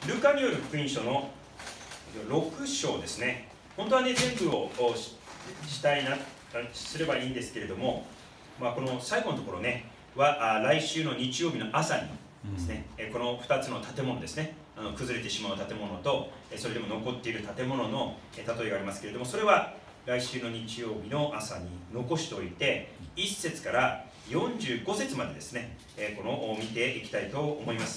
ルカによる福音書の6章ですね。本当はね、全部をすればいいんですけれども、この最後のところねは来週の日曜日の朝にですね、この2つの建物ですね、崩れてしまう建物とそれでも残っている建物の例えがありますけれども、それは来週の日曜日の朝に残しておいて、1節から45節までですね、見ていきたいと思います。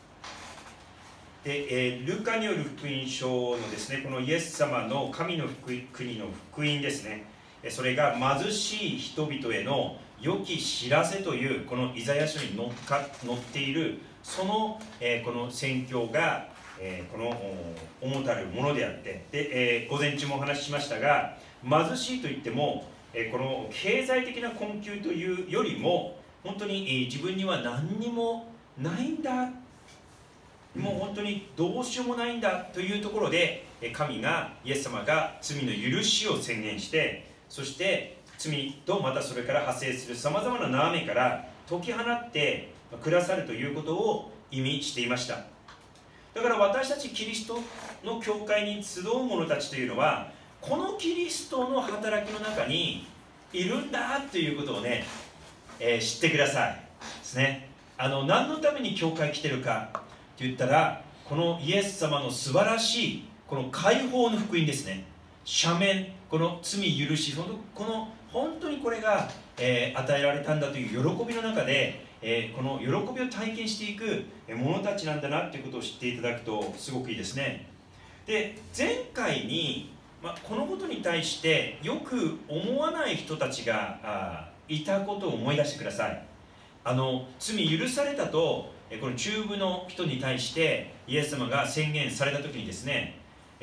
で、ルカによる福音書のですね、このイエス様の神の国の福音ですね、それが貧しい人々への良き知らせというこのイザヤ書に載っているその、この宣教が、この主たるものであって、で、午前中もお話ししましたが、貧しいといってもこの経済的な困窮というよりも本当に自分には何にもないんだ、もう本当にどうしようもないんだというところで、神がイエス様が罪の許しを宣言して、そして罪とまたそれから派生するさまざまな悩みから解き放ってくださるということを意味していました。だから私たちキリストの教会に集う者たちというのは、このキリストの働きの中にいるんだということをね、知ってくださいですね。何のために教会来てるかと言ったら、このイエス様の素晴らしいこの解放の福音ですね。赦免、この罪許し、本当にこれが、与えられたんだという喜びの中で、この喜びを体験していく者たちなんだなということを知っていただくとすごくいいですね。で、前回に、このことに対してよく思わない人たちがいたことを思い出してください。罪許されたとこの中部の人に対してイエス様が宣言された時にですね、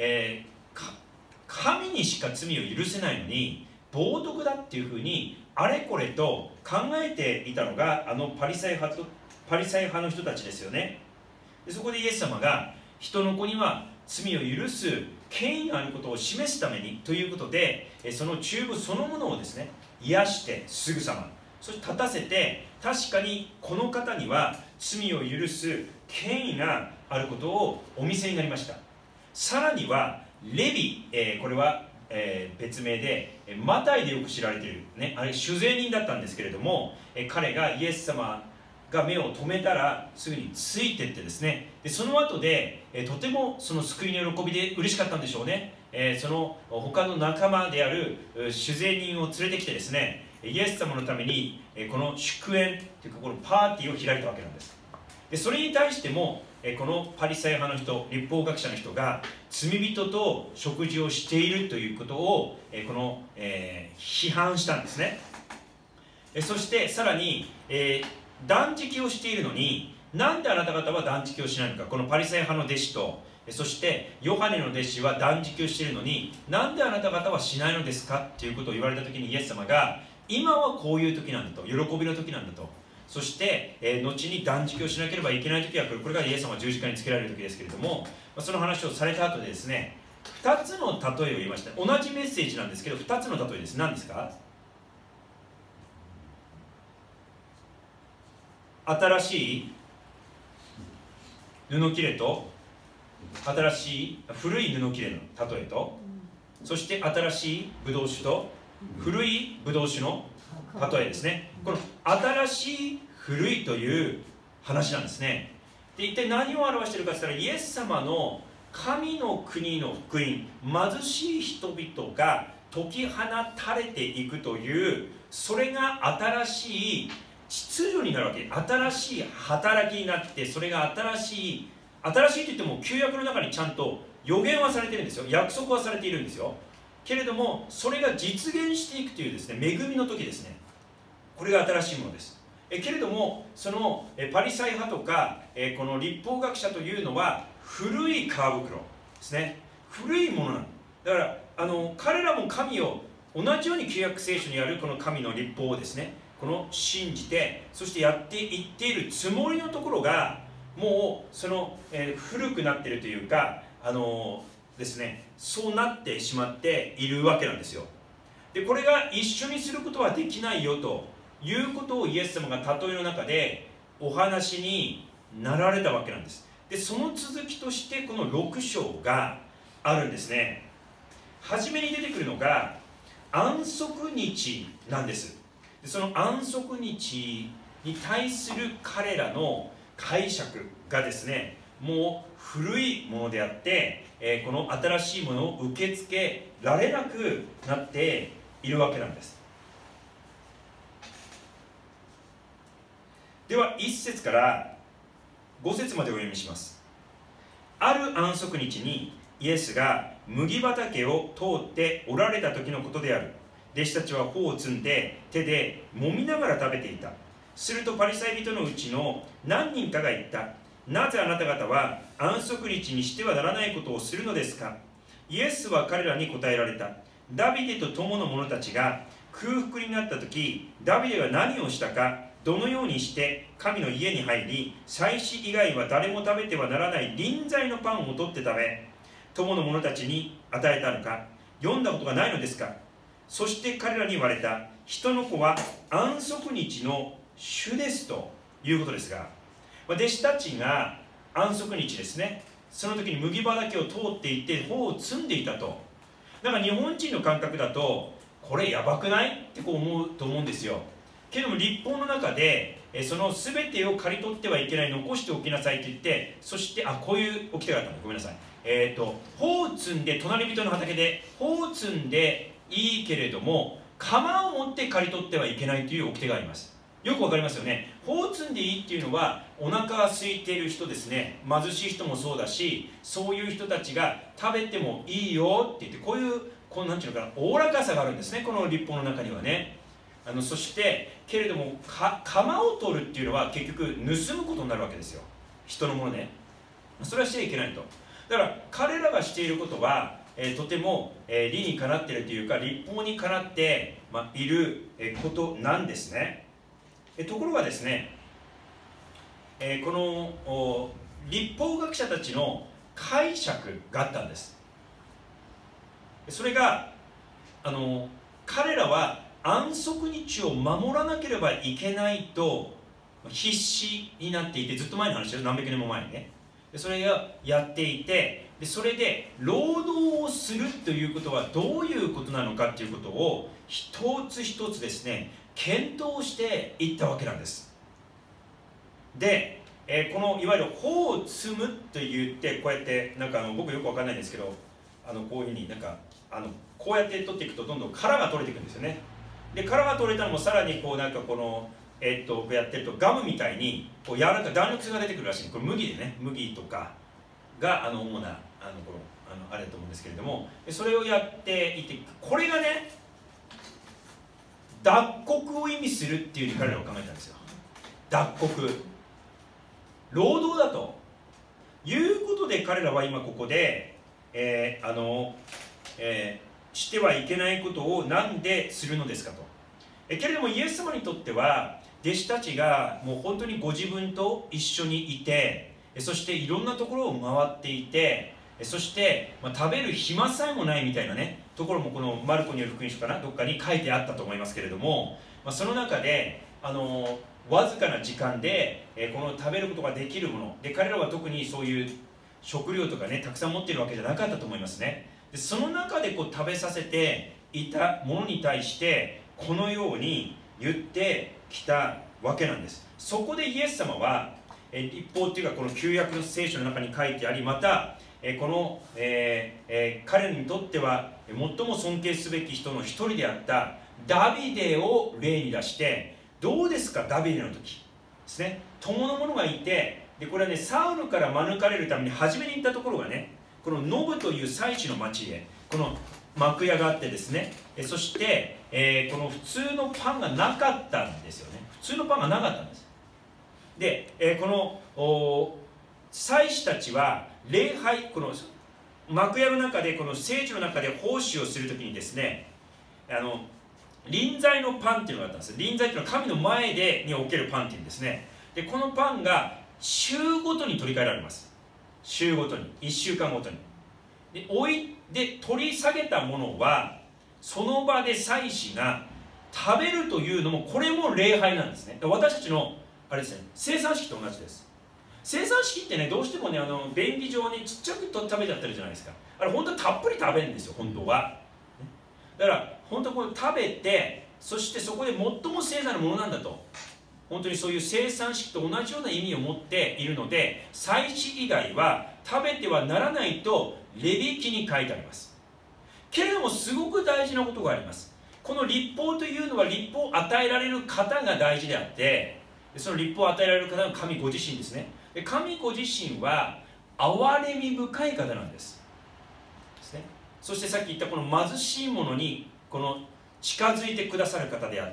神にしか罪を許せないのに冒涜だっていうふうにあれこれと考えていたのがパリサイ派の人たちですよね。でそこでイエス様が人の子には罪を許す権威があることを示すためにということで、その中部そのものをですね癒してすぐさま、そして立たせて、確かにこの方には罪を許す権威があることをお見せになりました。さらにはレビ、これは、別名でマタイでよく知られている、ね、あれ酒税人だったんですけれども、彼がイエス様が目を止めたらすぐについていってですね、でその後で、とてもその救いの喜びで嬉しかったんでしょうね。その他の仲間である酒税人を連れてきてですね、イエス様のためにこの祝宴というかこのパーティーを開いたわけなんです。でそれに対してもこのパリサイ派の人、律法学者の人が罪人と食事をしているということを批判したんですね。そしてさらに断食をしているのに、なんであなた方は断食をしないのか。このパリサイ派の弟子と、そしてヨハネの弟子は断食をしているのに、なんであなた方はしないのですかということを言われた時に、イエス様が今はこういう時なんだと、喜びの時なんだと、そして、後に断食をしなければいけない時はこれがイエス様が十字架につけられる時ですけれども、その話をされた後でですね、2つの例えを言いました。同じメッセージなんですけど2つの例えです。何ですか？新しい布切れと古い布切れの例えと、そして新しいブドウ酒と古いブドウ酒の例えですね。この新しい古いという話なんですね。で一体何を表しているかといったら、イエス様の神の国の福音、貧しい人々が解き放たれていくという、それが新しい秩序になるわけ。新しい働きになって、それが新しいといっても旧約の中にちゃんと予言はされているんですよ。約束はされているんですよ。けれどもそれが実現していくというですね、恵みの時ですね。これが新しいものです。けれどもそのパリサイ派とかこの律法学者というのは古い皮袋ですね。古いものなのだから、彼らも神を同じように旧約聖書にあるこの神の律法をですね、この信じて、そしてやっていっているつもりのところがもうその、古くなっているというかですね、そうなってしまっているわけなんですよ。でこれが一緒にすることはできないよということをイエス様が例えの中でお話になられたわけなんです。 でその続きとしてこの6章があるんですね。初めに出てくるのが安息日なんです。でその安息日に対する彼らの解釈がですね、もう古いものであって、この新しいものを受け付けられなくなっているわけなんです。では1節から5節までお読みします。ある安息日にイエスが麦畑を通っておられた時のことである。弟子たちは穂を摘んで手で揉みながら食べていた。するとパリサイ人のうちの何人かが言った。なぜあなた方は安息日にしてはならないことをするのですか。イエスは彼らに答えられた。ダビデと友の者たちが空腹になった時、ダビデが何をしたか、どのようにして神の家に入り、祭司以外は誰も食べてはならない臨在のパンを取って食べ、友の者たちに与えたのか、読んだことがないのですか。そして彼らに言われた。人の子は安息日の主ですということですが、弟子たちが安息日ですね、その時に麦畑を通っていて穂を摘んでいたと。だから日本人の感覚だとこれやばくないってこう思うと思うんですよ。けども律法の中でその全てを刈り取ってはいけない、残しておきなさいと言って、そしてこういう起きてがあったの、ごめんなさい。穂を摘んで、隣人の畑で穂を摘んでいいけれども鎌を持って刈り取ってはいけないという掟があります。よくわかりますよね。穂を摘んでいいっていうのはお腹が空いている人ですね、貧しい人もそうだし、そういう人たちが食べてもいいよって言って、こういうなんていうのかな、おおらかさがあるんですね、この律法の中にはね。そしてけれども鎌を取るっていうのは結局盗むことになるわけですよ、人のものね。それはしちゃいけないと。だから彼らがしていることは、とても、理にかなっているというか律法にかなって、いることなんですね。ところがですね、この律法学者たちの解釈があったんです。それが彼らは安息日を守らなければいけないと必死になっていて、ずっと前の話です、何百年も前にね。それをやっていて、それで労働をするということはどういうことなのかということを一つ一つですね、検討していったわけなんです。で、このいわゆる穂を摘むと言って、こうやってなんか僕よくわかんないんですけど、こういうふうになんかこうやって取っていくとどんどん殻が取れていくんですよね。で殻が取れたのもさらにこうなんかこのこうやってるとガムみたいにこう柔らかい弾力性が出てくるらしい。これ麦でね、麦とかが主なあれだと思うんですけれども、それをやっていて、これがね脱穀を意味するっていうふうに彼らは考えたんですよ。脱穀、労働だということで、彼らは今ここで、してはいけないことをなんでするのですかと。けれどもイエス様にとっては弟子たちがもう本当にご自分と一緒にいて、そしていろんなところを回っていて、そして、食べる暇さえもないみたいなねところもこのマルコによる福音書かな、どっかに書いてあったと思いますけれども、その中でわずかな時間でこの食べることができるもので、彼らは特にそういう食料とかねたくさん持っているわけじゃなかったと思いますね。でその中でこう食べさせていたものに対してこのように言ってきたわけなんです。そこでイエス様は立法というかこの旧約の聖書の中に書いてあり、またこの、彼にとっては最も尊敬すべき人の一人であったダビデを例に出して、どうですかダビデの時ですね、友の者がいて、でこれはねサウルから免れるために初めに行ったところがね、このノブという祭司の町へこの幕屋があってですね、そして、この普通のパンがなかったんですよね。普通のパンがなかったんです。で、この祭司たちは礼拝、この幕屋の中でこの聖地の中で奉仕をするときにですね、臨在のパンっていうのがあったんです。臨在っていうのは神の前におけるパンっていうんですね。でこのパンが週ごとに取り替えられます。週ごとに、1週間ごとにで取り下げたものはその場で祭司が食べるというのも、これも礼拝なんですね。私たちのあれですね、生産式と同じです。 生産式ってね、どうしてもね、便宜上ね、ちっちゃくと食べちゃってるじゃないですか。あれ本当はたっぷり食べるんですよ、本当は。だから本当これ食べて、そしてそこで最も聖なるものなんだと、本当にそういう生産式と同じような意味を持っているので、祭祀以外は食べてはならないとレビ記に書いてあります。けれどもすごく大事なことがあります。この律法というのは律法を与えられる方が大事であって、その律法を与えられる方が神ご自身ですね。で神ご自身は憐れみ深い方なんです。そしてさっき言ったこの貧しい者にこの近づいてくださる方であって、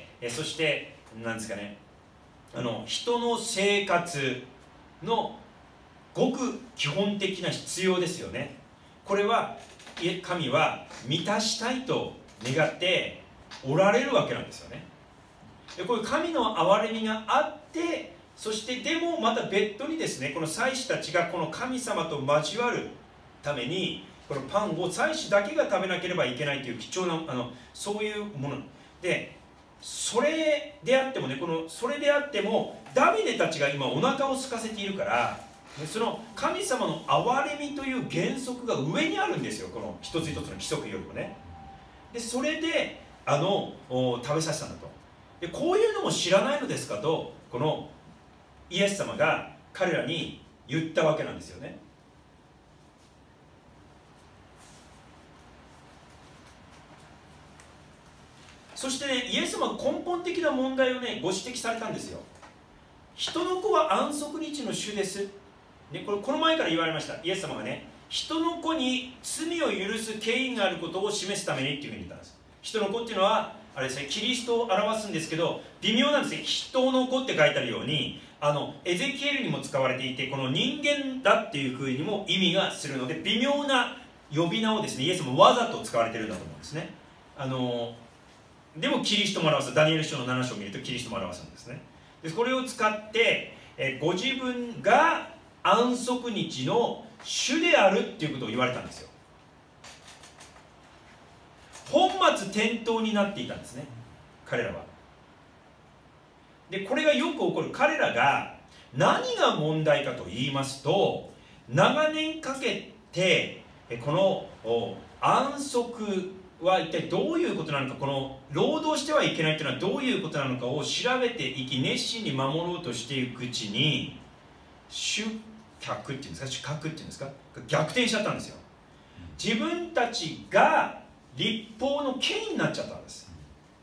そして何ですかね、人の生活のごく基本的な必要ですよね。これは神は満たしたいと願っておられるわけなんですよね。でこういう神の憐れみがあって、そしてでもまた別途にですね、この祭司たちがこの神様と交わるためにこのパンを祭司だけが食べなければいけないという貴重なそういうもので、それであってもね、それであってもダビデたちが今お腹を空かせているから、その神様の憐れみという原則が上にあるんですよ、この一つ一つの規則よりもね。でそれで食べさせたんだと。でこういうのも知らないのですかと、このイエス様が彼らに言ったわけなんですよね。そしてね、イエス様は根本的な問題をね、ご指摘されたんですよ。人の子は安息日の主です、ね、この前から言われました。イエス様がね、人の子に罪を許す権威があることを示すためにっていうふうに言ったんです。人の子っていうのはあれですね、キリストを表すんですけど、微妙なんですね。人の子って書いてあるようにエゼキエルにも使われていて、この人間だっていうふうにも意味がするので、微妙な呼び名をですね、イエスもわざと使われてるんだと思うんですね。でもキリストも表す。ダニエル書の7章を見るとキリストも表すんですね。でこれを使ってご自分が安息日の主であるっていうことを言われたんですよ。本末転倒になっていたんですね、彼らは。でこれがよく起こる。彼らが何が問題かと言いますと、長年かけてこの安息は一体どういうことなのか、この労働してはいけないというのはどういうことなのかを調べていき、熱心に守ろうとしていくうちに、主客っていうんですか、主格っていうんですか、逆転しちゃったんですよ。自分たちが律法の権威になっちゃったんです。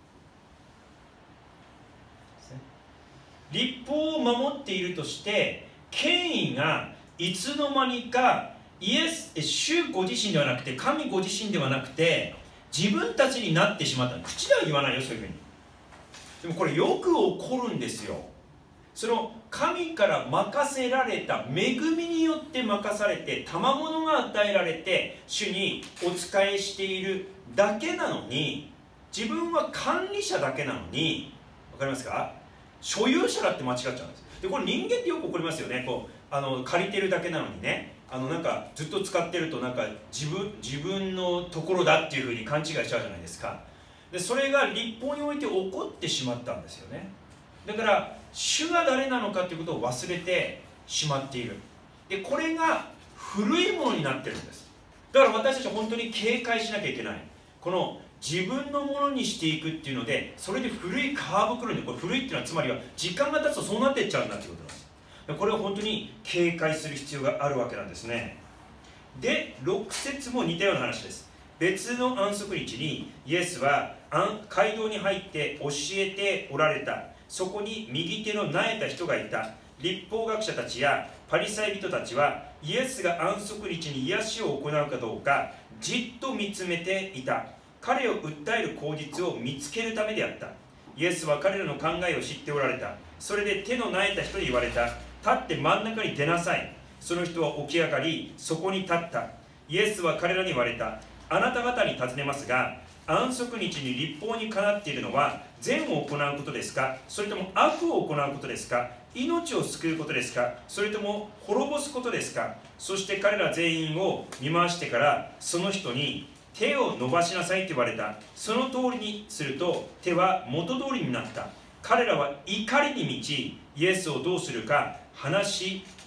律法を守っているとして権威がいつの間にか主ご自身ではなくて、神ご自身ではなくて自分たちになってしまった。口では言わないよ、そういうふうに。でもこれよく起こるんですよ。その神から任せられた恵みによって任されて、賜物が与えられて主にお仕えしているだけなのに、自分は管理者だけなのに、分かりますか、所有者だって間違っちゃうんです。でこれ人間ってよく起こりますよね。借りてるだけなのにね、なんかずっと使ってると、なんか自分のところだっていうふうに勘違いしちゃうじゃないですか。でそれが律法において起こってしまったんですよね。だから主が誰なのかということを忘れてしまっている。でこれが古いものになってるんです。だから私たちは本当に警戒しなきゃいけない。この自分のものにしていくっていうので、それで古い皮袋に、これ古いっていうのはつまりは時間が経つとそうなっていっちゃうんだっていうことなんです。これを本当に警戒する必要があるわけなんですね。で6節も似たような話です。別の安息日にイエスは街道に入って教えておられた。そこに右手のなえた人がいた。律法学者たちやパリサイ人たちはイエスが安息日に癒しを行うかどうかじっと見つめていた。彼を訴える口実を見つけるためであった。イエスは彼らの考えを知っておられた。それで手のなえた人に言われた。立って真ん中に出なさい。その人は起き上がり、そこに立った。イエスは彼らに言われた。あなた方に尋ねますが、安息日に律法にかなっているのは善を行うことですか、それとも悪を行うことですか、命を救うことですか、それとも滅ぼすことですか。そして彼ら全員を見回してから、その人に手を伸ばしなさいと言われた。その通りにすると手は元通りになった。彼らは怒りに満ち、イエスをどうするか話し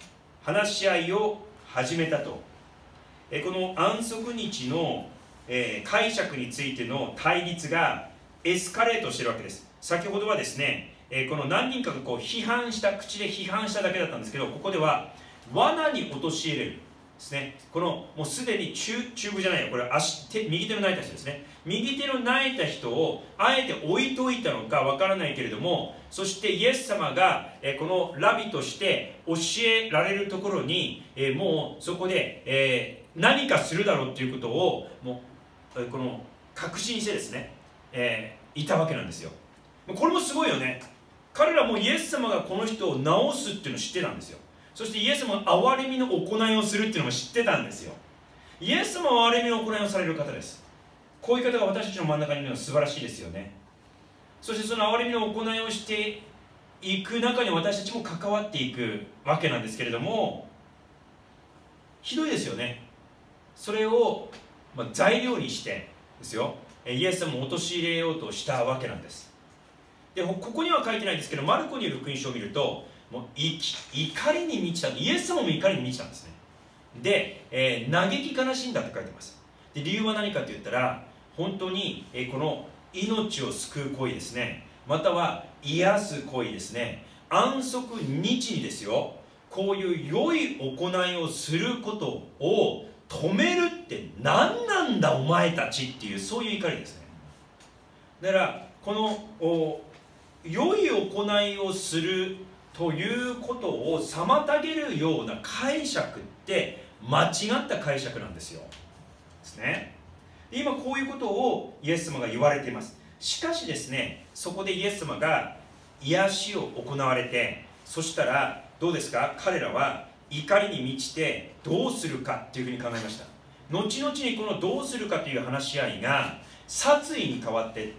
話し合いを始めたと。この安息日の解釈についての対立がエスカレートしているわけです。先ほどはですね、この何人かがこう批判した、口で批判しただけだったんですけど、ここでは罠に陥れるですね。このもうすでに中部じゃないよ、これは右手の泣いた人ですね。右手の泣いた人をあえて置いといたのかわからないけれども、そしてイエス様がこのラビとして教えられるところにもうそこで何かするだろうということをもうこの確信してですね、いたわけなんですよ。これもすごいよね。彼らもイエス様がこの人を治すっていうのを知ってたんですよ。そしてイエス様が憐れみの行いをするっていうのも知ってたんですよ。イエス様は憐れみの行いをされる方です。こういう方が私たちの真ん中にいるのは素晴らしいですよね。そしてその憐れみの行いをしていく中に私たちも関わっていくわけなんですけれども、ひどいですよね。それを材料にしてですよ、イエス様を陥れようとしたわけなんです。でここには書いてないんですけど、マルコによる福音書を見るともう怒りに満ちた、イエス様も怒りに満ちたんですね。で、嘆き悲しんだって書いてます。で理由は何かと言ったら、本当にこの命を救う行為ですね、または癒す行為ですね、安息日にですよ、こういう良い行いをすることを止めるって何なんだお前たちっていう、そういう怒りですね。だからこの良い行いをするということを妨げるような解釈って間違った解釈なんですよ。ですね。今こういうことをイエス様が言われています。しかしですね、そこでイエス様が癒しを行われて、そしたらどうですか、彼らは怒りに満ちてどうするかっていうふうに考えました。後々にこのどうするかという話し合いが殺意に変わっていって、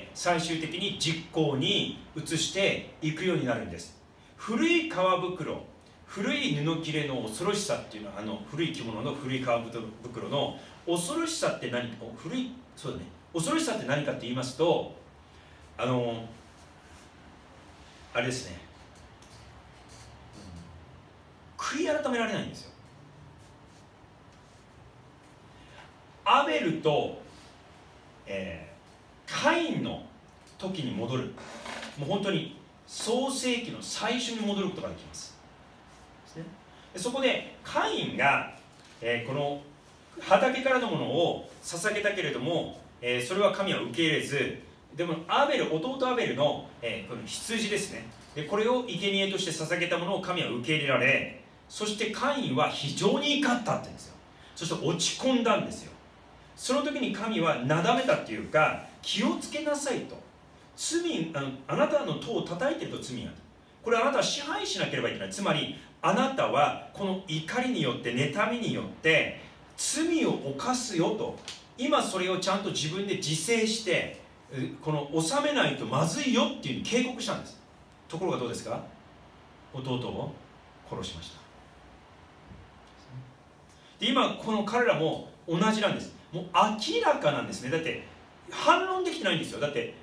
最終的に実行に移していくようになるんです。古い革袋、古い布切れの恐ろしさっていうのは、古い着物の古い革袋の恐ろしさって何か、そうだね、恐ろしさって何かって言いますと、あれですね、悔い改められないんですよ。アベルと、カインの時に戻る、もう本当に創世記の最初に戻ることができます。ですね。そこでカインが、この畑からのものを捧げたけれども、それは神は受け入れず、でも弟アベルの、この羊ですね、でこれを生贄として捧げたものを神は受け入れられ、そしてカインは非常に怒ったって言うんですよ。そして落ち込んだんですよ。その時に神はなだめたっていうか、気をつけなさいと、あなたの塔を叩いてると罪がある、これあなたは支配しなければいけない。つまりあなたはこの怒りによって、妬みによって罪を犯すよと、今それをちゃんと自分で自制してこの収めないとまずいよっていうふうに警告したんです。ところがどうですか、弟を殺しました。で今この彼らも同じなんです。もう明らかなんですね。だって反論できてないんですよ。だって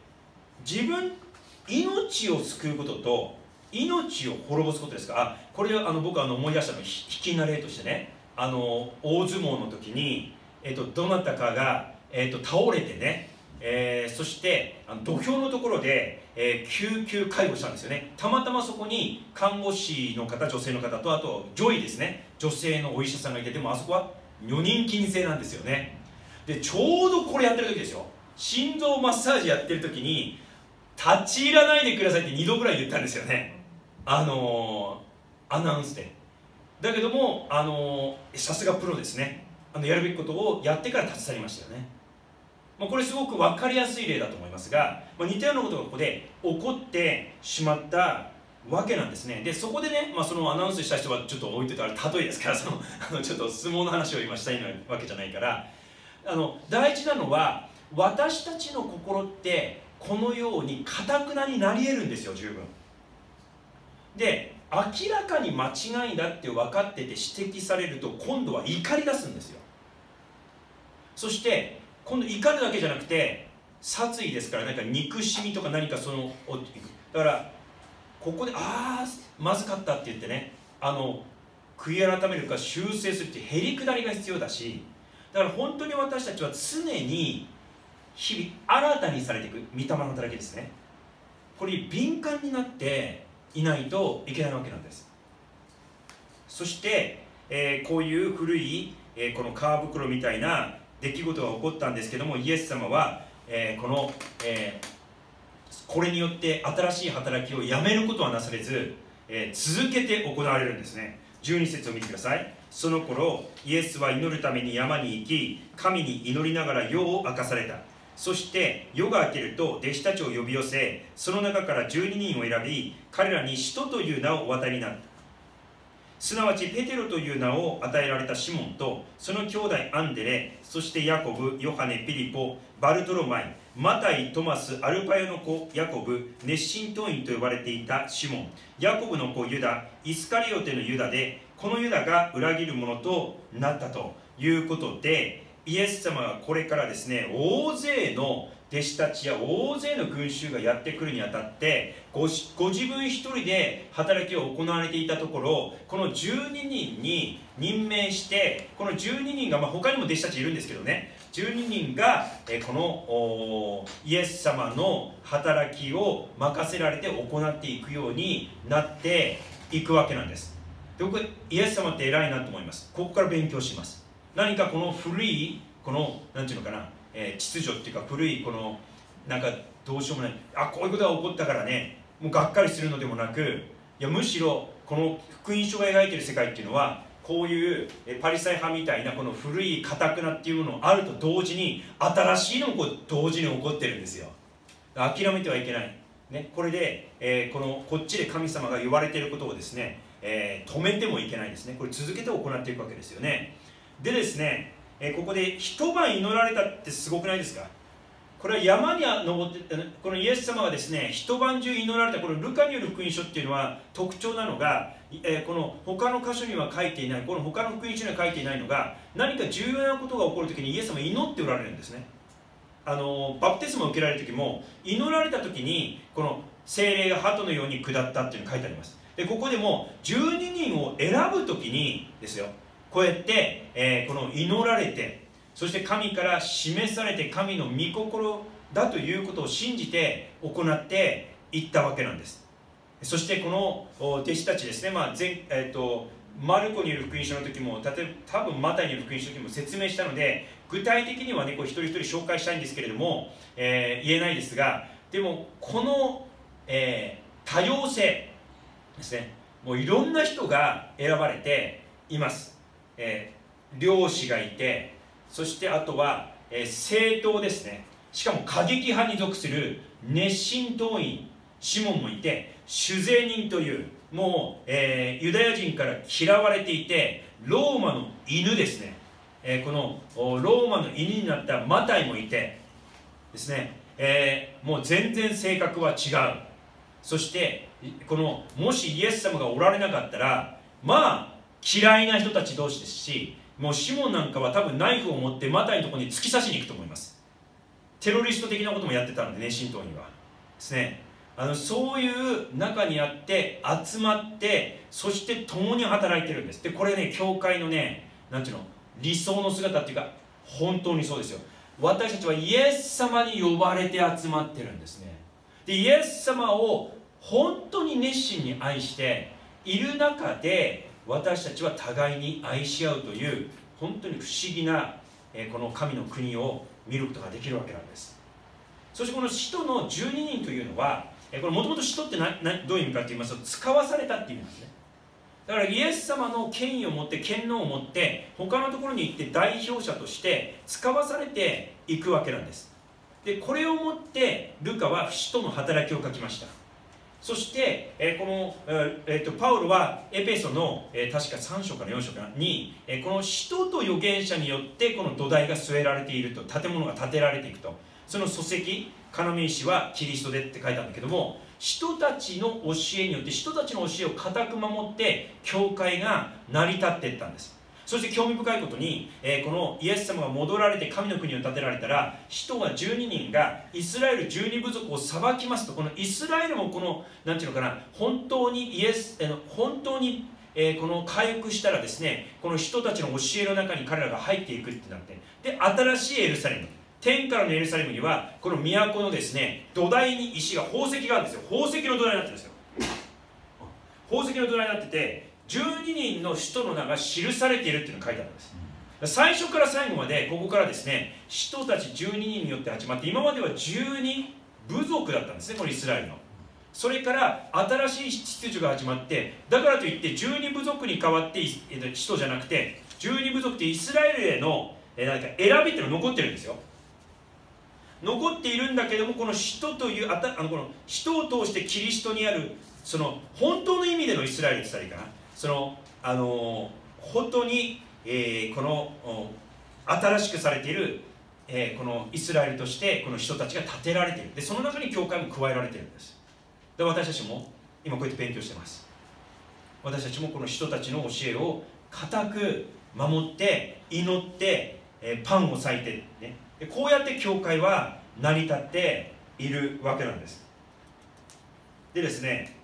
命を救うことと命を滅ぼすことですから。これ僕思い出したの、引きな例としてね、大相撲の時に、どなたかが、倒れてね、そして土俵のところで、救急介護したんですよね。たまたまそこに看護師の方、女性の方と、あと女医ですね、女性のお医者さんがいて、でもあそこは女人禁制なんですよね。でちょうどこれやってる時ですよ、心臓マッサージやってる時に立ち入らないでくださいって2度ぐらい言ったんですよね、アナウンスで。だけどもさすがプロですね、やるべきことをやってから立ち去りましたよね。これすごく分かりやすい例だと思いますが、似たようなことがここで起こってしまったわけなんですね。でそこでね、そのアナウンスした人はちょっと置いてたら例えですから、ちょっと相撲の話を今したいわけじゃないから、大事なのは私たちの心ってこのように堅くなになり得るんですよ、十分。で明らかに間違いだって分かってて指摘されると、今度は怒り出すんですよ。そして今度怒るだけじゃなくて殺意ですから、なんか憎しみとか何かだからここでまずかったって言ってね、 悔い改めるか修正するっていうへりくだりが必要だし、だから本当に私たちは常に日々新たにされていく御霊の働きですね。これに敏感になっていないといけないわけなんです。そして、こういう古い、この皮袋みたいな出来事が起こったんですけども、イエス様は、これによって新しい働きをやめることはなされず、続けて行われるんですね。12節を見てください。その頃イエスは祈るために山に行き、神に祈りながら夜を明かされた。そして夜が明けると弟子たちを呼び寄せ、その中から12人を選び、彼らに使徒という名をお与えになった。すなわちペテロという名を与えられたシモンと、その兄弟アンデレ、そしてヤコブ、ヨハネ、ピリポ、バルトロマイ、マタイ、トマス、アルパヨの子ヤコブ、熱心党員と呼ばれていたシモン、ヤコブの子ユダ、イスカリオテのユダで、このユダが裏切るものとなったということで、イエス様がこれからですね、大勢の弟子たちや大勢の群衆がやってくるにあたって、ご自分一人で働きを行われていたところ、この12人に任命して、この12人が、他にも弟子たちいるんですけどね、12人がこのイエス様の働きを任せられて行っていくようになっていくわけなんです。で、僕イエス様って偉いなと思います。ここから勉強します。何かこの古いこのなんていうのかな、秩序っていうか、古いこのなんかどうしようもない、こういうことが起こったからねもうがっかりするのでもなく、いやむしろこの福音書が描いている世界っていうのは、こういうパリサイ派みたいなこの古い堅くなっていうものがあると同時に、新しいのもこう同時に起こってるんですよ。諦めてはいけない、ね、これで、こっちで神様が言われていることをですね、止めてもいけないですね。これ続けて行っていくわけですよね。でですね、ここで一晩祈られたってすごくないですか。これは山に登って、このイエス様がですね一晩中祈られた、このルカによる福音書っていうのは特徴なのが、この他の箇所には書いていない、この他の福音書には書いていないのが、何か重要なことが起こるときにイエス様は祈っておられるんですね。バプテスマを受けられる時も、祈られた時にこの聖霊が鳩のように下ったっていうのが書いてあります。でここでも12人を選ぶ時にですよ、こうやって、この祈られて、そして神から示されて、神の御心だということを信じて行っていったわけなんです。そしてこの弟子たちですね、マルコによる福音書の時も、多分マタイによる福音書の時も説明したので、具体的にはねこう一人一人紹介したいんですけれども、言えないですが、でもこの、多様性ですね、もういろんな人が選ばれています。漁師がいて、そしてあとは、政党ですね、しかも過激派に属する熱心党員シモンもいて、酒税人というもう、ユダヤ人から嫌われていてローマの犬ですね、このローマの犬になったマタイもいてですね、もう全然性格は違う。そしてこのもしイエス様がおられなかったら、嫌いな人たち同士ですし、もうシモンなんかは多分ナイフを持ってマタイのところに突き刺しに行くと思います。テロリスト的なこともやってたので、熱心党員はですね、そういう中にあって集まって、そして共に働いてるんです。でこれね、教会のね、なんていうの、理想の姿っていうか、本当にそうですよ。私たちはイエス様に呼ばれて集まってるんですね。でイエス様を本当に熱心に愛している中で、私たちは互いに愛し合うという本当に不思議な、この神の国を見ることができるわけなんです。そしてこの使徒の12人というのは、これもともと使徒ってどういう意味かと言いますと、使わされたっていう意味なんですね。だからイエス様の権威を持って、権能を持って他のところに行って代表者として使わされていくわけなんです。でこれをもってルカは使徒の働きを書きました。そして、この、パウロはエペソの、確か3章から4章かに、この使徒と預言者によってこの土台が据えられていると、建物が建てられていくと、その礎石、要石はキリストでって書いたんだけども、使徒たちの教えによって、使徒たちの教えを固く守って教会が成り立っていったんです。そして興味深いことに、このイエス様が戻られて神の国を建てられたら、使徒が12人がイスラエル12部族を裁きますと、このイスラエルもこのなんていうのかな、本当にこの回復したらですね、この人たちの教えの中に彼らが入っていくってなって、で新しいエルサレム、天からのエルサレムにはこの都のですね土台に石が、宝石があるんですよ。宝石の土台になってるんですよ。宝石の土台になってて、12人の使徒の名が記されているっていうのが書いてあるんです。最初から最後までここからですね、使徒たち12人によって始まって、今までは12部族だったんですね、このイスラエルの。それから新しい秩序が始まって、だからといって12部族に代わって使徒じゃなくて、12部族ってイスラエルへのなんか選びっていうのが残ってるんですよ。残っているんだけども、この使徒というこの使徒を通してキリストにあるその本当の意味でのイスラエルって言ったらいいかな、その本当に、この新しくされている、このイスラエルとしてこの人たちが建てられている。でその中に教会も加えられているんです。で私たちも今こうやって勉強してます。私たちもこの人たちの教えを固く守って祈って、パンを裂いて、ね、でこうやって教会は成り立っているわけなんです。でですね、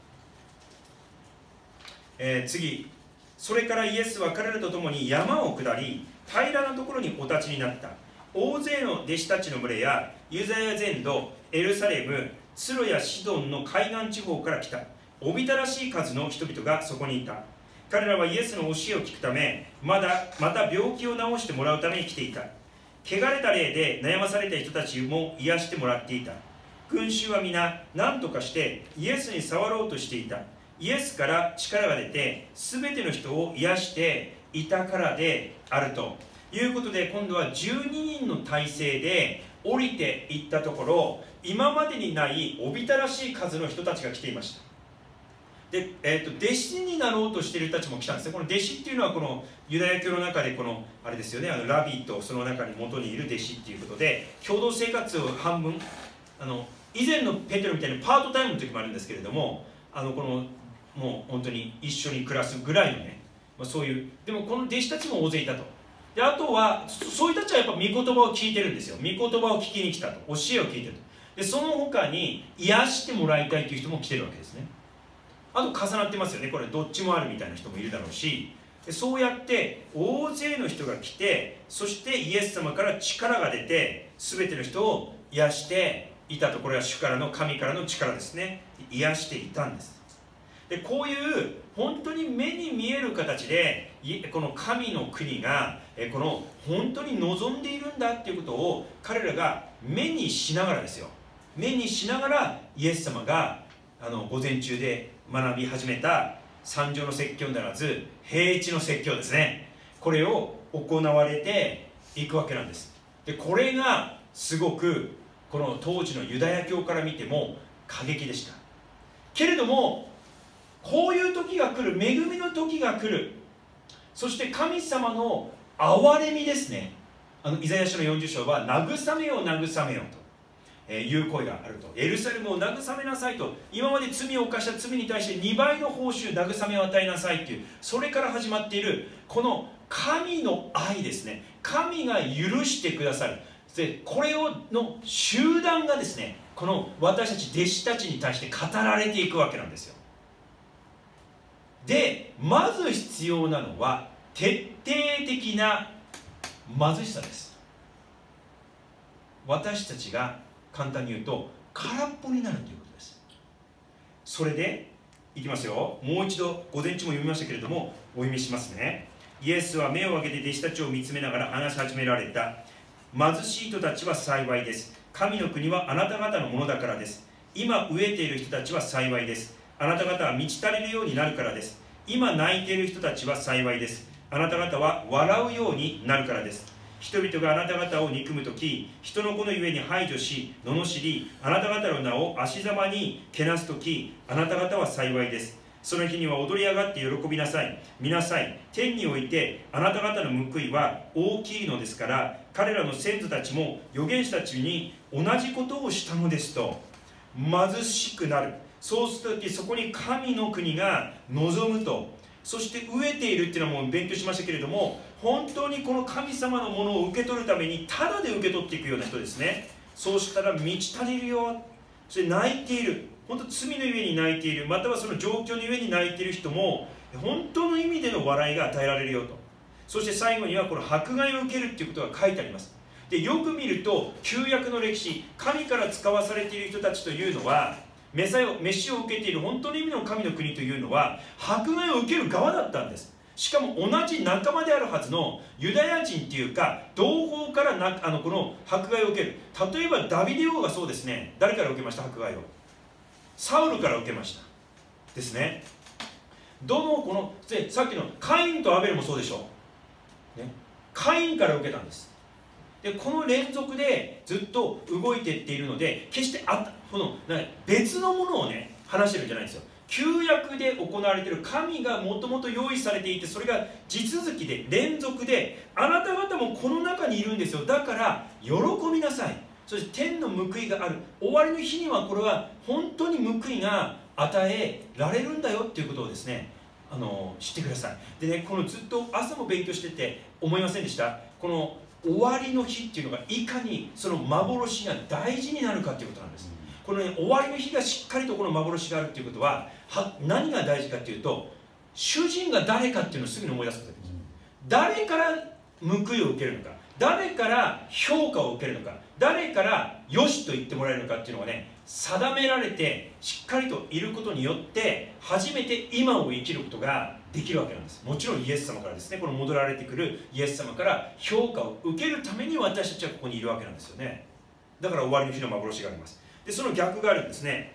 次、それからイエスは彼らと共に山を下り、平らなところにお立ちになった。大勢の弟子たちの群れやユダヤ全土、エルサレム、ツロやシドンの海岸地方から来たおびただしい数の人々がそこにいた。彼らはイエスの教えを聞くため、また病気を治してもらうために来ていた。汚れた霊で悩まされた人たちも癒してもらっていた。群衆は皆何とかしてイエスに触ろうとしていた。イエスから力が出て全ての人を癒していたからであるということで、今度は12人の体制で降りていったところ、今までにないおびただしい数の人たちが来ていました。で、弟子になろうとしている人たちも来たんですね。この弟子っていうのはこのユダヤ教の中でこのあれですよね、ラビーとその中に元にいる弟子っていうことで、共同生活を半分以前のペテロみたいにパートタイムの時もあるんですけれども、このもう本当に一緒に暮らすぐらいのね、そういう、でもこの弟子たちも大勢いたと。であとはそういう人たちはやっぱ御言葉を聞いてるんですよ。御言葉を聞きに来たと、教えを聞いてると。でその他に癒してもらいたいという人も来てるわけですね。あと重なってますよね、これどっちもあるみたいな人もいるだろうし、でそうやって大勢の人が来て、そしてイエス様から力が出て全ての人を癒していたと。これは主からの、神からの力ですね。癒していたんです。でこういう本当に目に見える形でこの神の国がこの本当に望んでいるんだっていうことを彼らが目にしながらですよ、目にしながらイエス様が午前中で学び始めた三条の説教ならず平地の説教ですね、これを行われていくわけなんです。でこれがすごくこの当時のユダヤ教から見ても過激でした。けれどもこういう時が来る、恵みの時が来る、そして神様の憐れみですね。イザヤ書の40章は慰めよう慰めようという声があると。エルサレムを慰めなさいと、今まで罪を犯した罪に対して2倍の報酬、慰めを与えなさいという、それから始まっているこの神の愛ですね。神が許してくださる。でこれの集団がですね、この私たち弟子たちに対して語られていくわけなんですよ。でまず必要なのは徹底的な貧しさです。私たちが簡単に言うと空っぽになるということです。それでいきますよ。もう一度午前中も読みましたけれどもお読みしますね。イエスは目を上げて弟子たちを見つめながら話し始められた。貧しい人たちは幸いです。神の国はあなた方のものだからです。今飢えている人たちは幸いです。あなた方は満ち足りるようになるからです。今泣いている人たちは幸いです。あなた方は笑うようになるからです。人々があなた方を憎むとき、人の子のゆえに排除し罵り、あなた方の名を足ざまにけなすとき、あなた方は幸いです。その日には踊り上がって喜びなさい。見なさい。天においてあなた方の報いは大きいのですから、彼らの先祖たちも預言者たちに同じことをしたのですと。貧しくなる。そうするときそこに神の国が望むと。そして飢えているっていうのはもう勉強しましたけれども、本当にこの神様のものを受け取るためにタダで受け取っていくような人ですね。そうしたら満ち足りるよ。そして泣いている、本当罪のゆえに泣いている、またはその状況のゆえに泣いている人も本当の意味での笑いが与えられるよと。そして最後にはこの迫害を受けるっていうことが書いてあります。でよく見ると旧約の歴史、神から使わされている人たちというのは、飯を受けている本当の意味の神の国というのは迫害を受ける側だったんです。しかも同じ仲間であるはずのユダヤ人っていうか同胞からこの迫害を受ける。例えばダビデ王がそうですね。誰から受けました？迫害をサウルから受けましたですね。このさっきのカインとアベルもそうでしょう、ね、カインから受けたんです。でこの連続でずっと動いていっているので、決して別のものをね話してるんじゃないんですよ。旧約で行われている神がもともと用意されていて、それが地続きで連続で、あなた方もこの中にいるんですよ。だから喜びなさい。そして天の報いがある。終わりの日にはこれは本当に報いが与えられるんだよっていうことをですね、知ってください。でね、このずっと朝も勉強してて思いませんでした？この終わりの日っていうのがいかにその幻が大事になるかっていうことなんです。この、ね、終わりの日がしっかりとこの幻があるっていうことは、何が大事かっていうと、主人が誰かっていうのをすぐに思い出すことができます。誰から報いを受けるのか、誰から評価を受けるのか、誰からよしと言ってもらえるのかっていうのがね、定められてしっかりといることによって初めて今を生きることができるわけなんです。もちろんイエス様からですね、この戻られてくるイエス様から評価を受けるために私たちはここにいるわけなんですよね。だから終わりの日の幻があります。でその逆があるんですね。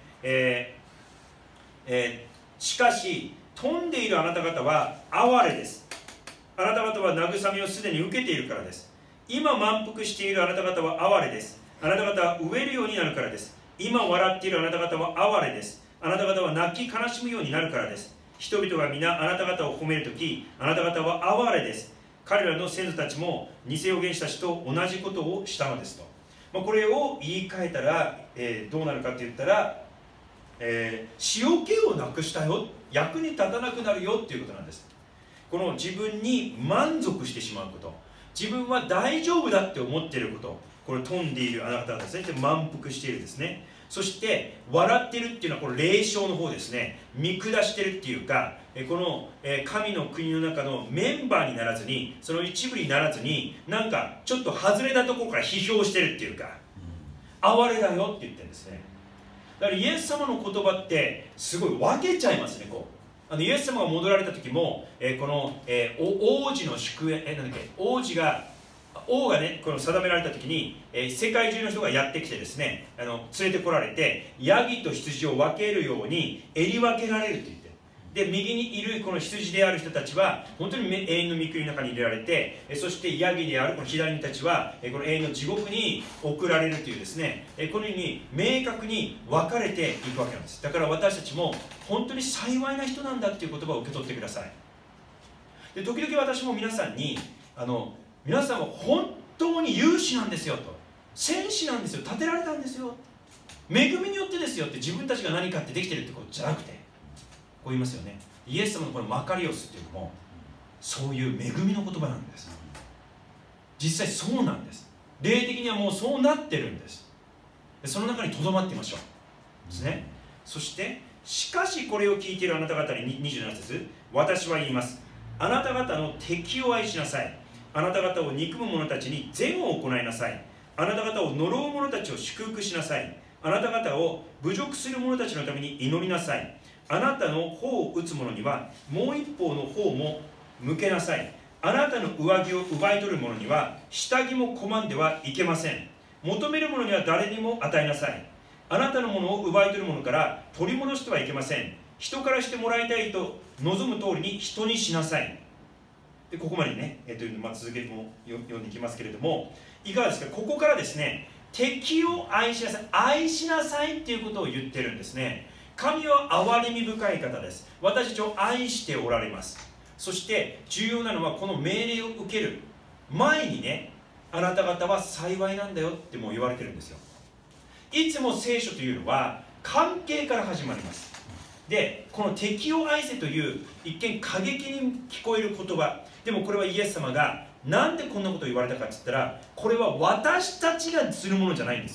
しかし富んでいるあなた方は哀れです。あなた方は慰めをすでに受けているからです。今満腹しているあなた方は哀れです。あなた方は飢えるようになるからです。今笑っているあなた方は哀れです。あなた方は泣き悲しむようになるからです。人々が皆あなた方を褒めるとき、あなた方は哀れです。彼らの先祖たちも偽預言者たちと同じことをしたのですと。これを言い換えたら、どうなるかって言ったら、塩気をなくしたよ、役に立たなくなるよっていうことなんです。この自分に満足してしまうこと、自分は大丈夫だって思っていること、これ富んでいるあなた方ですね。で満腹しているですね。そして笑っているっていうのはこの霊障の方ですね。見下してるっていうか、この神の国の中のメンバーにならずに、その一部にならずに、なんかちょっと外れたところから批評してるっていうか、哀れだよって言ってるんですね。だからイエス様の言葉ってすごい分けちゃいますね。こうイエス様が戻られた時も、この、王子の祝宴、なんだっけ、王がねこの定められた時に、世界中の人がやってきてですね、連れてこられて、ヤギと羊を分けるように襟分けられると言って、で右にいるこの羊である人たちは本当に永遠の御国の中に入れられて、そしてヤギであるこの左の人たちはこの永遠の地獄に送られるというですね、このように明確に分かれていくわけなんです。だから私たちも本当に幸いな人なんだっていう言葉を受け取ってください。で時々私も皆さんに皆さんは本当に勇士なんですよと、戦士なんですよ、立てられたんですよ、恵みによってですよって、自分たちが何かってできてるってことじゃなくて、こう言いますよね。イエス様のこのマカリオスっていうのもそういう恵みの言葉なんです。実際そうなんです。霊的にはもうそうなってるんです。その中にとどまってみましょうですね。そしてしかしこれを聞いているあなた方に27節、私は言います。あなた方の敵を愛しなさい。あなた方を憎む者たちに善を行いなさい。あなた方を呪う者たちを祝福しなさい。あなた方を侮辱する者たちのために祈りなさい。あなたの頬を打つ者にはもう一方の頬も向けなさい。あなたの上着を奪い取る者には下着も拒んではいけません。求める者には誰にも与えなさい。あなたのものを奪い取る者から取り戻してはいけません。人からしてもらいたいと望む通りに人にしなさい。でここまでね、続けても読んでいきますけれども、いかがですか。ここからですね、敵を愛しなさい、愛しなさいっていうことを言ってるんですね。神は憐れみ深い方です。私たちを愛しておられます。そして重要なのはこの命令を受ける前にね、あなた方は幸いなんだよってもう言われてるんですよ。いつも聖書というのは関係から始まります。でこの敵を愛せという一見過激に聞こえる言葉でも、これはイエス様がなんでこんなことを言われたかって言ったら、これは私たちがするものじゃないんですよ。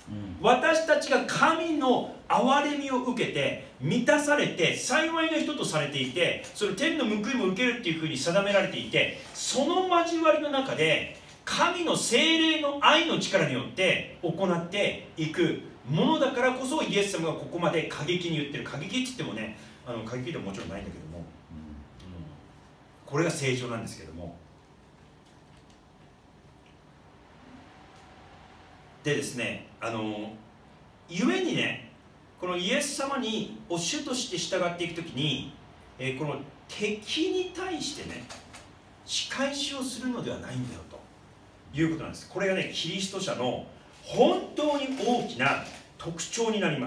私たちが神の憐れみを受けて満たされて幸いな人とされていて、それ天の報いも受けるっていうふうに定められていて、その交わりの中で神の聖霊の愛の力によって行っていくものだからこそ、イエス様がここまで過激に言ってる。過激って言ってもね、過激でももちろんないんだけども、これが正常なんですけども。でですね、ゆえにね、このイエス様にお主として従っていくときに、この敵に対してね、仕返しをするのではないんだよということなんです。これがね、キリスト者の本当に大きな特徴になります。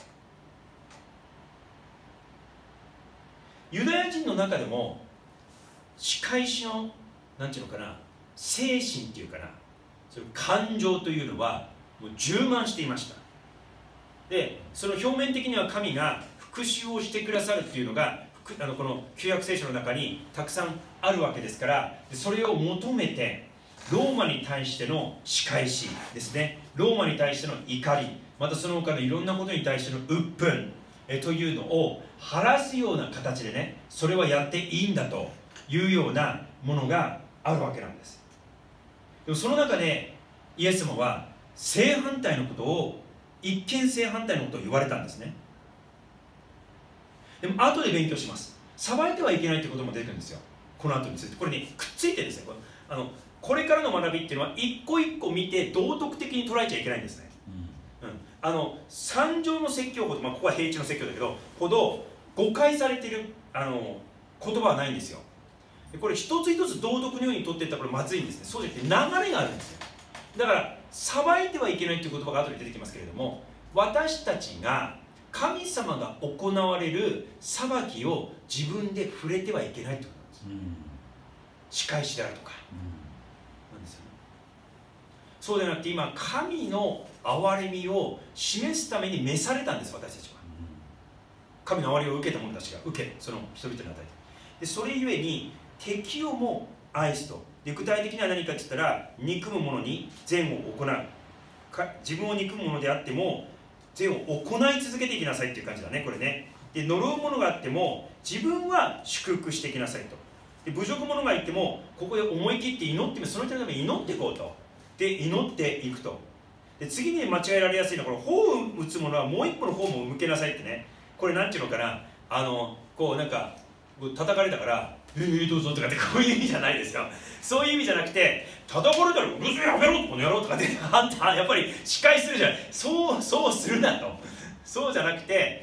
ユダヤ人の中でも仕返しのなんていうのかな、精神っていうかな、そういう感情というのはもう充満していました。でその表面的には神が復讐をしてくださるっていうのがこの旧約聖書の中にたくさんあるわけですから、それを求めてローマに対しての仕返しですね、ローマに対しての怒り、またその他のいろんなことに対しての鬱憤というのを晴らすような形でね、それはやっていいんだというようなものがあるわけなんです。でもその中でイエス様は正反対のことを、一見正反対のことを言われたんですね。でも後で勉強します。裁いてはいけないということも出てくるんですよ、この後について。これね、くっついてるんですね。これからの学びっていうのは一個一個見て道徳的に捉えちゃいけないんですね。三条の説教ほど、ここは平地の説教だけどほど誤解されている言葉はないんですよ。これ一つ一つ道徳のように取っていったらこれまずいんですね。そうじゃなくて流れがあるんですよ。だから裁いてはいけないという言葉が後で出てきますけれども、私たちが神様が行われる裁きを自分で触れてはいけないということなんです。仕返しであるとか、なんですよね。そうではなくて、今神の憐れみを示すために召されたんです、私たちは。神の憐れみを受けた者たちがその人々に与えて、でそれゆえに敵をも愛すと。で具体的には何かって言ったら、憎む者に善を行う、自分を憎む者であっても善を行い続けていきなさいっていう感じだね、これね。で呪う者があっても自分は祝福していきなさいと。で侮辱者がいてもここで思い切って祈って、その人のために祈っていこうと。で祈っていくと。で次に間違えられやすいのは、この頬を打つ者はもう一歩の方も向けなさいってね。これなんていうのかな、こうなんか叩かれたからどうぞとかって、こういう意味じゃないですよ。そういう意味じゃなくて、叩かれたらうるせえやめろこの野郎とかってあんたやっぱり仕返しするじゃない。そうするなと。そうじゃなくて、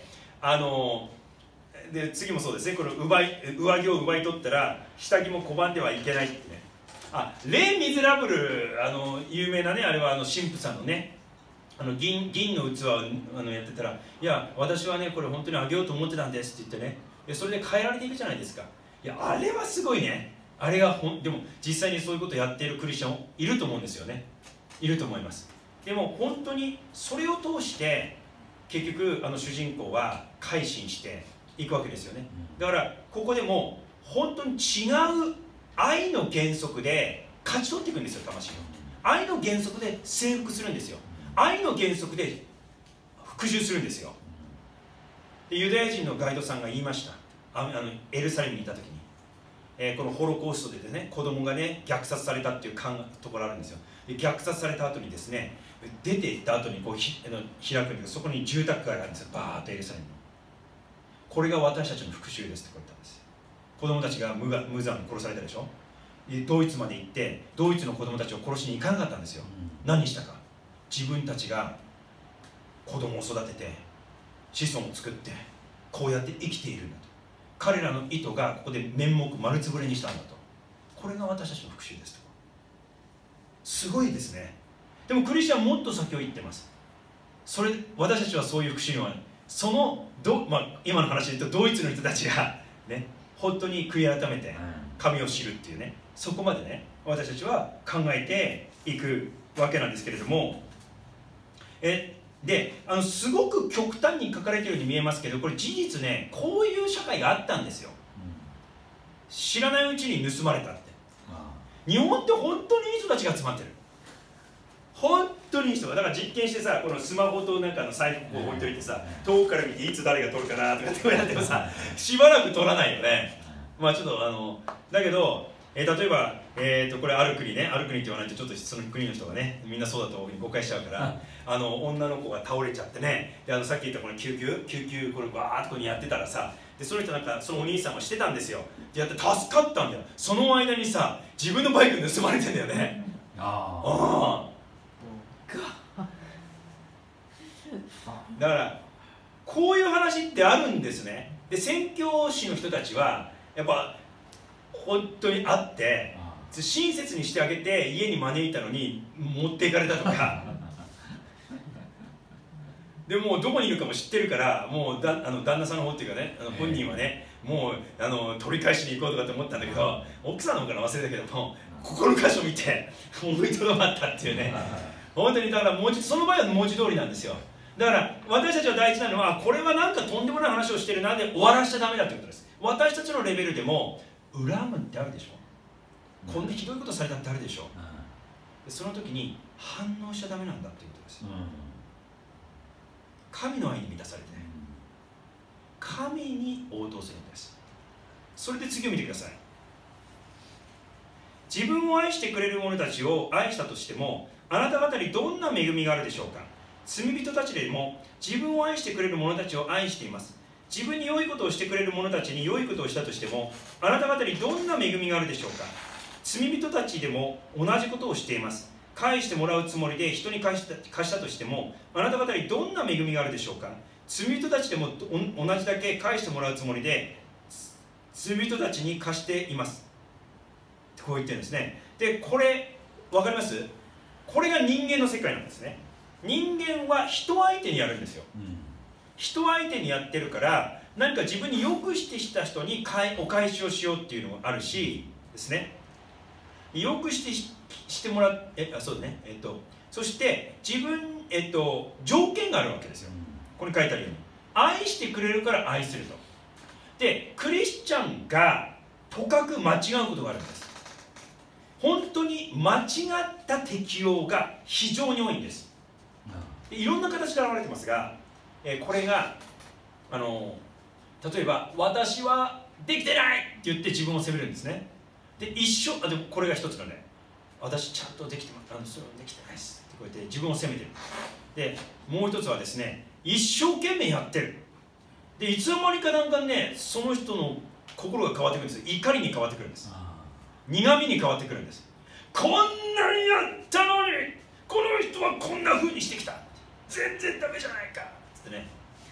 で次もそうですね、この上着を奪い取ったら下着も拒んではいけないってね。レ・ミゼラブル、有名なね、あれは神父さんのね、銀の器をやってたら、いや私はねこれ本当にあげようと思ってたんですって言ってね、それで変えられていくじゃないですか。いやあれはすごいね。あれがでも実際にそういうことをやっているクリスチャンもいると思うんですよね。いると思います。でも本当にそれを通して結局主人公は改心していくわけですよね。だからここでも本当に違う愛の原則で勝ち取っていくんですよ、魂を。愛の原則で征服するんですよ。愛の原則で復讐するんですよ。でユダヤ人のガイドさんが言いました。エルサレムにいた時に、このホロコーストでね、子供がね虐殺されたっていうところあるんですよ。で虐殺された後にですね、出て行った後にこう開くんです。そこに住宅街があるんですよ、バーッとエルサレムの。これが私たちの復讐ですって言ったんですよ。子供たちが無残に殺されたでしょ。ドイツまで行ってドイツの子供たちを殺しに行かなかったんですよ。何したか、自分たちが子供を育てて子孫を作ってこうやって生きているんだと。彼らの意図がここで面目丸つぶれにしたんだと。これが私たちの復讐ですと。すごいですね。でもクリスチャンはもっと先を言ってます。私たちはそういう復讐は今の話で言うとドイツの人たちがね本当に悔い改めて神を知るっていうね、そこまでね私たちは考えていくわけなんですけれども、すごく極端に書かれているように見えますけど、これ事実ね、こういう社会があったんですよ。知らないうちに盗まれたって。日本って本当にいい人たちが集まってる。本当にいい人がだから実験してさ、このスマホとなんかの財布を置いといてさ、遠くから見ていつ誰が撮るかなとかってやってもさ、しばらく撮らないよね。まあちょっとだけど、例えば、これある国ね、ある国って言わないとちょっとその国の人がね、みんなそうだと誤解しちゃうから、女の子が倒れちゃってね、でさっき言ったこの救急これバーッとここにやってたらさ、でその人なんかそのお兄さんもしてたんですよ。でやって助かったんだよ。その間にさ、自分のバイク盗まれてんだよね。だからこういう話ってあるんですね。で宣教師の人たちはやっぱ本当にあって、親切にしてあげて家に招いたのに持っていかれたとかでもうどこにいるかも知ってるから、もう旦那さんの方っていうかね、本人はね、もう取り返しに行こうとかって思ったんだけど、奥さんの方から忘れたけども、ここの箇所見て思いとどまったっていうね。本当にだからその場合は文字通りなんですよ。だから私たちは大事なのは、これはなんかとんでもない話をしてるなんで終わらしちゃダメだってことです。私たちのレベルでも恨むってあるでしょ、こんなひどいことされたってあるでしょ、その時に反応しちゃダメなんだっていうことです、神の愛に満たされて、神に応答するんです。それで次を見てください。自分を愛してくれる者たちを愛したとしても、あなた方にどんな恵みがあるでしょうか。罪人たちでも自分を愛してくれる者たちを愛しています。自分に良いことをしてくれる者たちに良いことをしたとしても、あなた方にどんな恵みがあるでしょうか。罪人たちでも同じことをしています。返してもらうつもりで人に貸したとしても、あなた方にどんな恵みがあるでしょうか。罪人たちでも同じだけ返してもらうつもりで罪人たちに貸しています。こう言ってるんですね。でこれ分かります？これが人間の世界なんですね。人間は人相手にやるんですよ、人相手にやってるから、何か自分に良くしてした人にお返しをしようっていうのもあるしですね、良くしてもらう、そうね、そして自分、条件があるわけですよ。ここに書いてあるように、愛してくれるから愛すると。でクリスチャンがとかく間違うことがあるんです。本当に間違った適用が非常に多いんです。でいろんな形で現れてますが、これが例えば私はできてないって言って自分を責めるんですね。ででもこれが一つのね、私ちゃんとできてます、それはできてないですってこうやって自分を責めてる。でもう一つはですね、一生懸命やってる。でいつの間にかなんかね、その人の心が変わってくるんです。怒りに変わってくるんです。苦みに変わってくるんです。こんなにやったのにこの人はこんな風にしてきた、全然ダメじゃないかつってね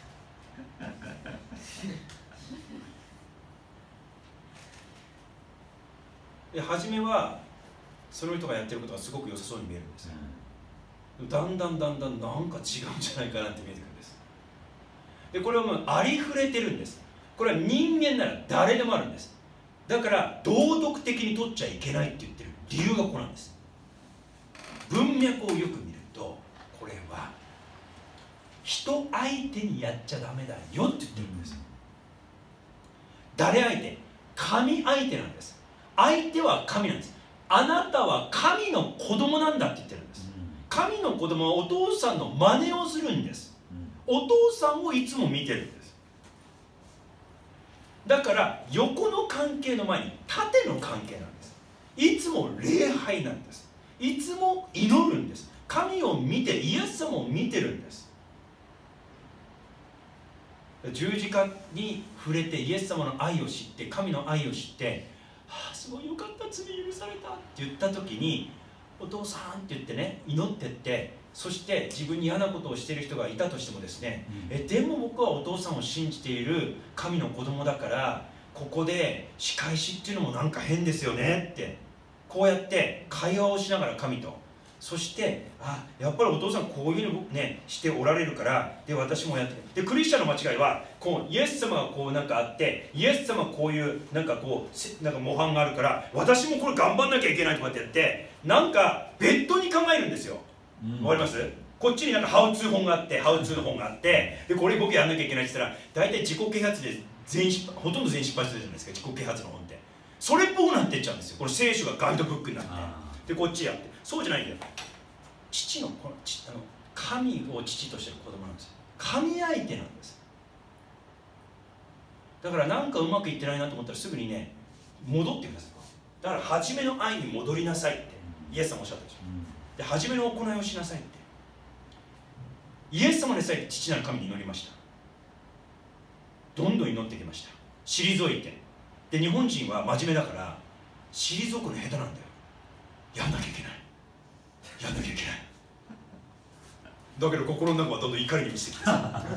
で初めはその人がやってることがすごく良さそうに見えるんですよ、だんだんなんか違うんじゃないかなって見えてくるんです。でこれはもうありふれてるんです。これは人間なら誰でもあるんです。だから道徳的に取っちゃいけないって言ってる理由がここなんです。文脈をよく見ると、これは人相手にやっちゃダメだよって言ってるんです。誰相手？神相手なんです。相手は神なんです。あなたは神の子供なんだって言ってるんです。神の子供はお父さんの真似をするんです。お父さんをいつも見てるんです。だから横の関係の前に縦の関係なんです。いつも礼拝なんです。いつも祈るんです。神を見て、イエス様を見てるんです。十字架に触れてイエス様の愛を知って、神の愛を知って、すごいよかった、罪許されたって言った時に、お父さんって言ってね、祈ってって、そして自分に嫌なことをしている人がいたとしてもですね、でも僕はお父さんを信じている神の子供だから、ここで仕返しっていうのもなんか変ですよねって、こうやって会話をしながら神と、そしてやっぱりお父さんこういうのねしておられるから、で私もやってで、クリスチャンの間違いはこうイエス様がこうなんかあって、イエス様こういうなんかこうなんか模範があるから私もこれ頑張んなきゃいけないとかってやって、なんか別途に考えるんですよ。わかります？こっちになんかハウツー本があって、ハウツーの本があって、でこれ僕やんなきゃいけないって言ったら、大体自己啓発でほとんど全員失敗するじゃないですか、自己啓発の本って。それっぽくなっていっちゃうんですよ。これ聖書がガイドブックになって、でこっちやって、そうじゃないんだよ。 父の神を父としてる子供なんですよ。神相手なんです。だからなんかうまくいってないなと思ったらすぐにね戻ってください。だから初めの愛に戻りなさいってイエス様おっしゃったでしょ。で初めの行いをしなさいってイエス様でさえ父なる神に祈りました。どんどん祈ってきました。退いて、で日本人は真面目だから退くの下手なんだよ。やんなきゃいけない、やんなきゃいけない。だけど心の中はどんどん怒りに満ちてきて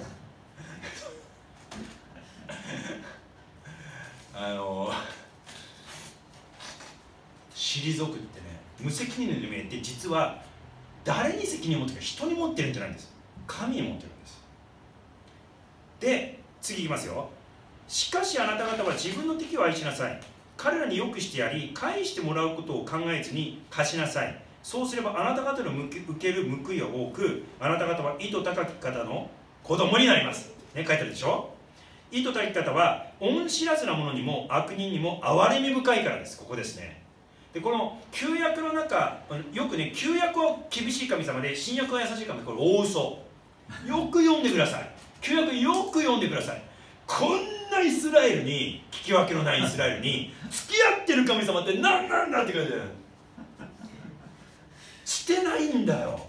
退くってね、無責任の意味って実は誰に責任を持ってるか、人に持ってるんじゃないんです。神に持ってるんです。で次いきますよ。しかしあなた方は自分の敵を愛しなさい。彼らによくしてやり返してもらうことを考えずに貸しなさい。そうすればあなた方の受ける報いは多く、あなた方は意図高き方の子供になります、ね、書いてあるでしょ。意図高き方は恩知らずな者にも悪人にも憐れみ深いからです。ここですね。でこの旧約の中、よくね、旧約は厳しい神様で新約は優しい神様、これ大嘘。よく読んでください。旧約よく読んでください。こんなイスラエルに、聞き分けのないイスラエルに付き合ってる神様って何なんだって感じだよ。してないんだよ。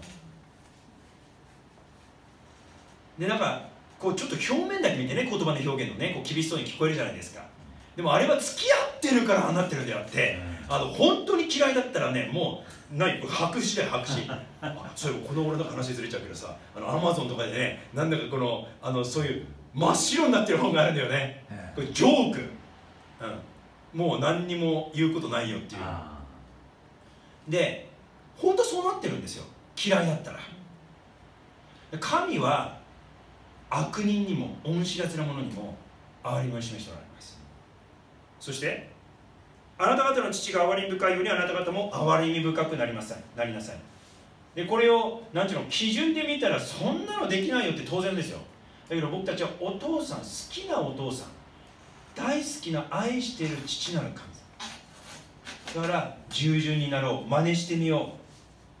でなんかこうちょっと表面だけ見てね、言葉の表現のね、こう厳しそうに聞こえるじゃないですか。でもあれは付き合ってるからああなってるんであって、本当に嫌いだったらね、もう何、白紙だよ、白紙。そういえばこの俺の話ずれちゃうけどさ、アマゾンとかでね、なんだかこのそういう真っ白になってる本があるんだよね。これジョーク、もう何にも言うことないよっていう。で本当そうなってるんですよ、嫌いだったら。神は悪人にも恩知らずな者にも憐れみを示しておられます。そしてあなた方の父が憐れみ深いようにあなた方も憐れみ深くなりなさい。でこれを何ていうの、基準で見たらそんなのできないよって当然ですよ。だけど僕たちはお父さん、好きなお父さん、大好きな愛している父なる神様だから従順になろう、真似してみよう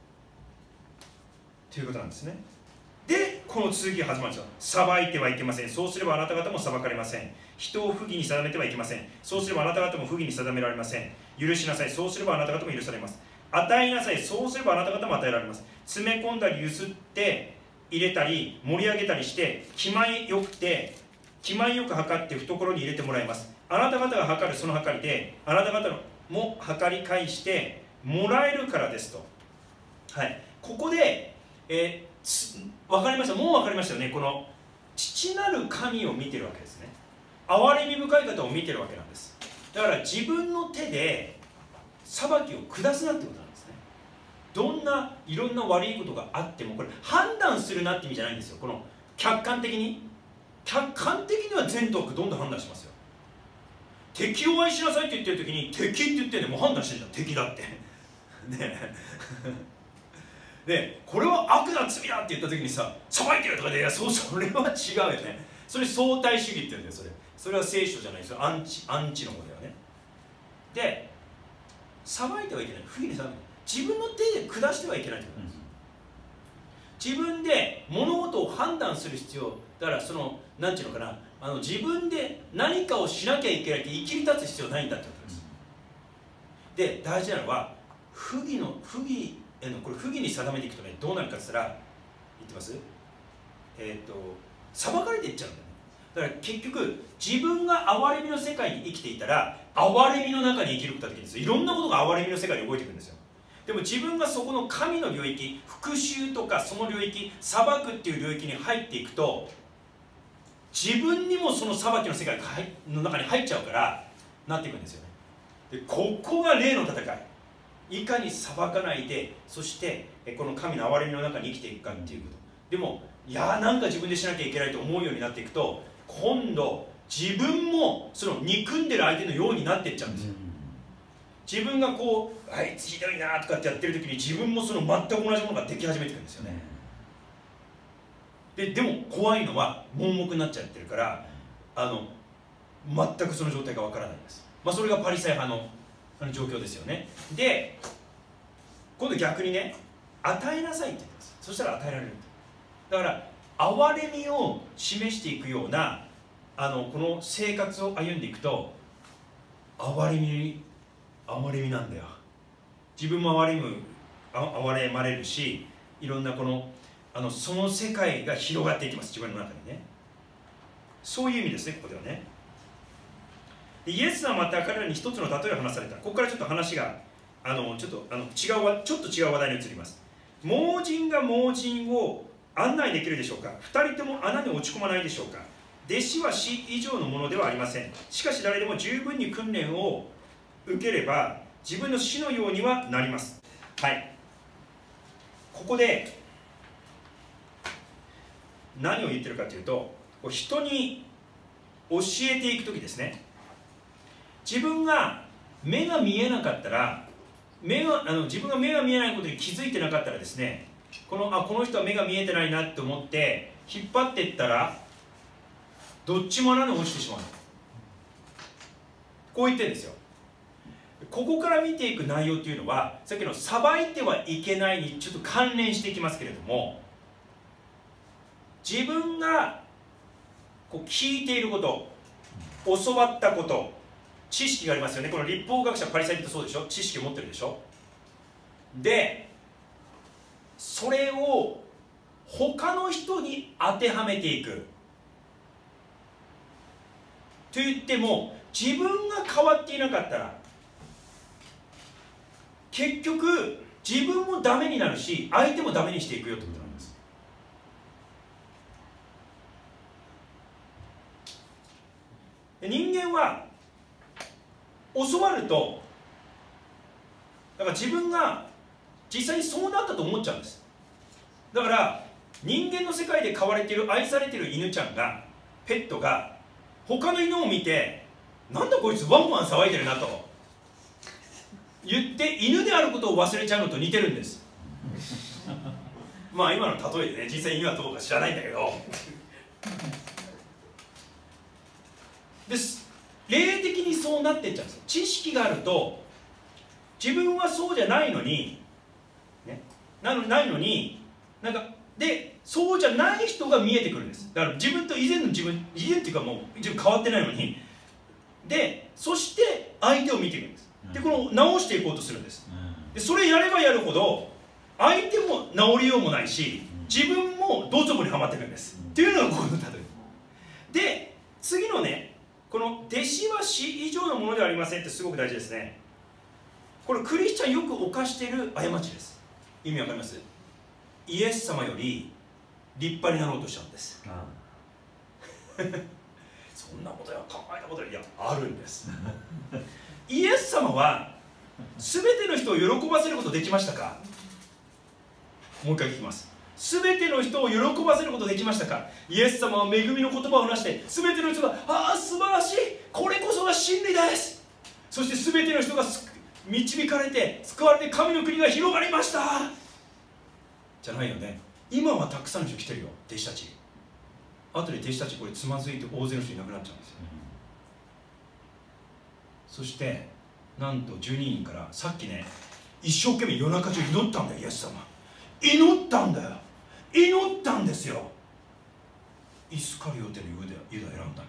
ということなんですね。でこの続きが始まるんですよ。裁いてはいけません。そうすればあなた方も裁かれません。人を不義に定めてはいけません。そうすればあなた方も不義に定められません。許しなさい。そうすればあなた方も許されます。与えなさい。そうすればあなた方も与えられます。詰め込んだりゆすって入れたり盛り上げたりして気前よく測って懐に入れてもらいます。あなた方が測るその測りであなた方も測り返してもらえるからですと。はい、ここで、分かりました。もう分かりましたよね。この父なる神を見てるわけですね。憐れみ深い方を見てるわけなんです。だから自分の手で裁きを下すなってことなんですね。どんないろんな悪いことがあっても、これ判断するなって意味じゃないんですよ。この客観的には善と悪どんどん判断しますよ。敵を愛しなさいって言ってる時に敵って言ってるんでもう判断してるじゃん、敵だってねでこれは悪だ罪だって言った時にさ、裁いてるとかで、いやそれは違うよね。それ相対主義って言うんだよ。それは聖書じゃないですよ。アンチの方だよね。で裁いてはいけない、不義に裁いて、自分の手で下してはいけないってことなんです。自分で物事を判断する必要だから、なんていうのかな、自分で何かをしなきゃいけないって言い切り立つ必要ないんだってことです。で大事なのは不義に定めていくとね、どうなるかって言ったら、言ってます？裁かれていっちゃうんだよね。だから結局自分が憐れみの世界に生きていたら憐れみの中に生きることができるんですよ。いろんなことが憐れみの世界に動いていくんですよ。でも自分がそこの神の領域、復讐とかその領域、裁くっていう領域に入っていくと、自分にもその裁きの世界の中に入っちゃうからなっていくんですよね。でここが霊の戦い。いかに裁かないで、そしてこの神の憐れみの中に生きていくかっていうこと。でもなんか自分でしなきゃいけないと思うようになっていくと、今度自分もその憎んでる相手のようになっていっちゃうんですよ。自分がこうあいつひどいなとかってやってる時に、自分もその全く同じものができ始めてくるんですよね。でも怖いのは盲目になっちゃってるから、全くその状態がわからないんです。それがパリサイ派の状況ですよね。で今度逆にね、 与えなさいって言ってます。そしたら与えられる。だから憐れみを示していくようなこの生活を歩んでいくと、憐れみなんだよ。自分も憐れまれるし、いろんなその世界が広がっていきます、自分の中にね。そういう意味ですね、ここではね。イエスはまた彼らに一つの例えを話された。ここからちょっと話がちょっと違う話題に移ります。盲人が盲人を案内できるでしょうか。二人とも穴に落ち込まないでしょうか。弟子は死以上のものではありません。しかし誰でも十分に訓練を受ければ自分の死のようにはなります。はい、ここで何を言ってるかというと、人に教えていくときですね、自分が目が見えなかったら、自分が目が見えないことに気づいてなかったらですね、この人は目が見えてないなって思って引っ張っていったらどっちも穴に落ちてしまう。こう言ってるんですよ。ここから見ていく内容っていうのは、さっきの裁いてはいけないにちょっと関連していきますけれども、自分が聞いていること、教わったこと、知識がありますよね。この律法学者パリサイ人そうでしょ。知識を持ってるでしょ。でそれを他の人に当てはめていくと言っても、自分が変わっていなかったら結局自分もダメになるし、相手もダメにしていくよということなんです。人間は教わると、だから自分が実際にそうなったと思っちゃうんです。だから人間の世界で飼われている愛されている犬ちゃんが、ペットが他の犬を見て、なんだこいつワンワン騒いでるなと言って犬であることを忘れちゃうのと似てるんです。まあ今の例えでね、実際犬はどうか知らないんだけどです霊的にそうなっていっちゃうんです。知識があると自分はそうじゃないのに、ね、ないのにでそうじゃない人が見えてくるんです。だから自分と以前っていうかもう自分変わってないのに、でそして相手を見ていくんです。で直していこうとするんです。でそれやればやるほど相手も直りようもないし、自分もどつぼにはまっていくんです。っていうのがこの例えで、次のね、この弟子は死以上のものではありませんってすごく大事ですね。これクリスチャンよく犯している過ちです。意味わかります？イエス様より立派になろうとしちゃうんです。そんなことや考えたこといやあるんですイエス様は全ての人を喜ばせることできましたか？もう一回聞きます。全ての人を喜ばせることできましたか？イエス様は恵みの言葉を話して、全ての人が素晴らしい、これこそが真理です、そして全ての人が導かれて救われて神の国が広がりましたじゃないよね。今はたくさんの人来てるよ、弟子たち。後で弟子たちこれつまずいて大勢の人いなくなっちゃうんですよ、そしてなんと12人から、さっきね一生懸命夜中中祈ったんだよ。イエス様祈ったんだよ、祈ったんですよ。イスカリオテのユダ選んだん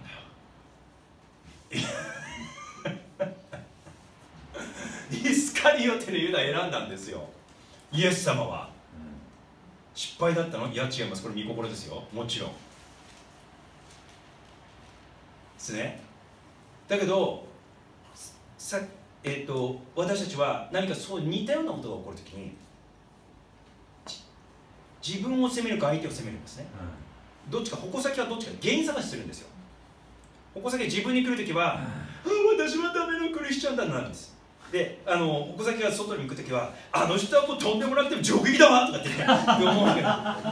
だよイスカリオテのユダ選んだんですよ。イエス様は失敗だったの？いや違います。これ御心ですよ、もちろんですね。だけど私たちは何かそう似たようなことが起こるときに、自分を責めるか相手を責めるんですね、どっちか、矛先はどっちか原因探しするんですよ。矛先が自分に来るときは、私はダメなクリスチャンだなんです。で矛先が外に行くときは、あの人はもうとんでもなくても上撃だわとかって思うわけ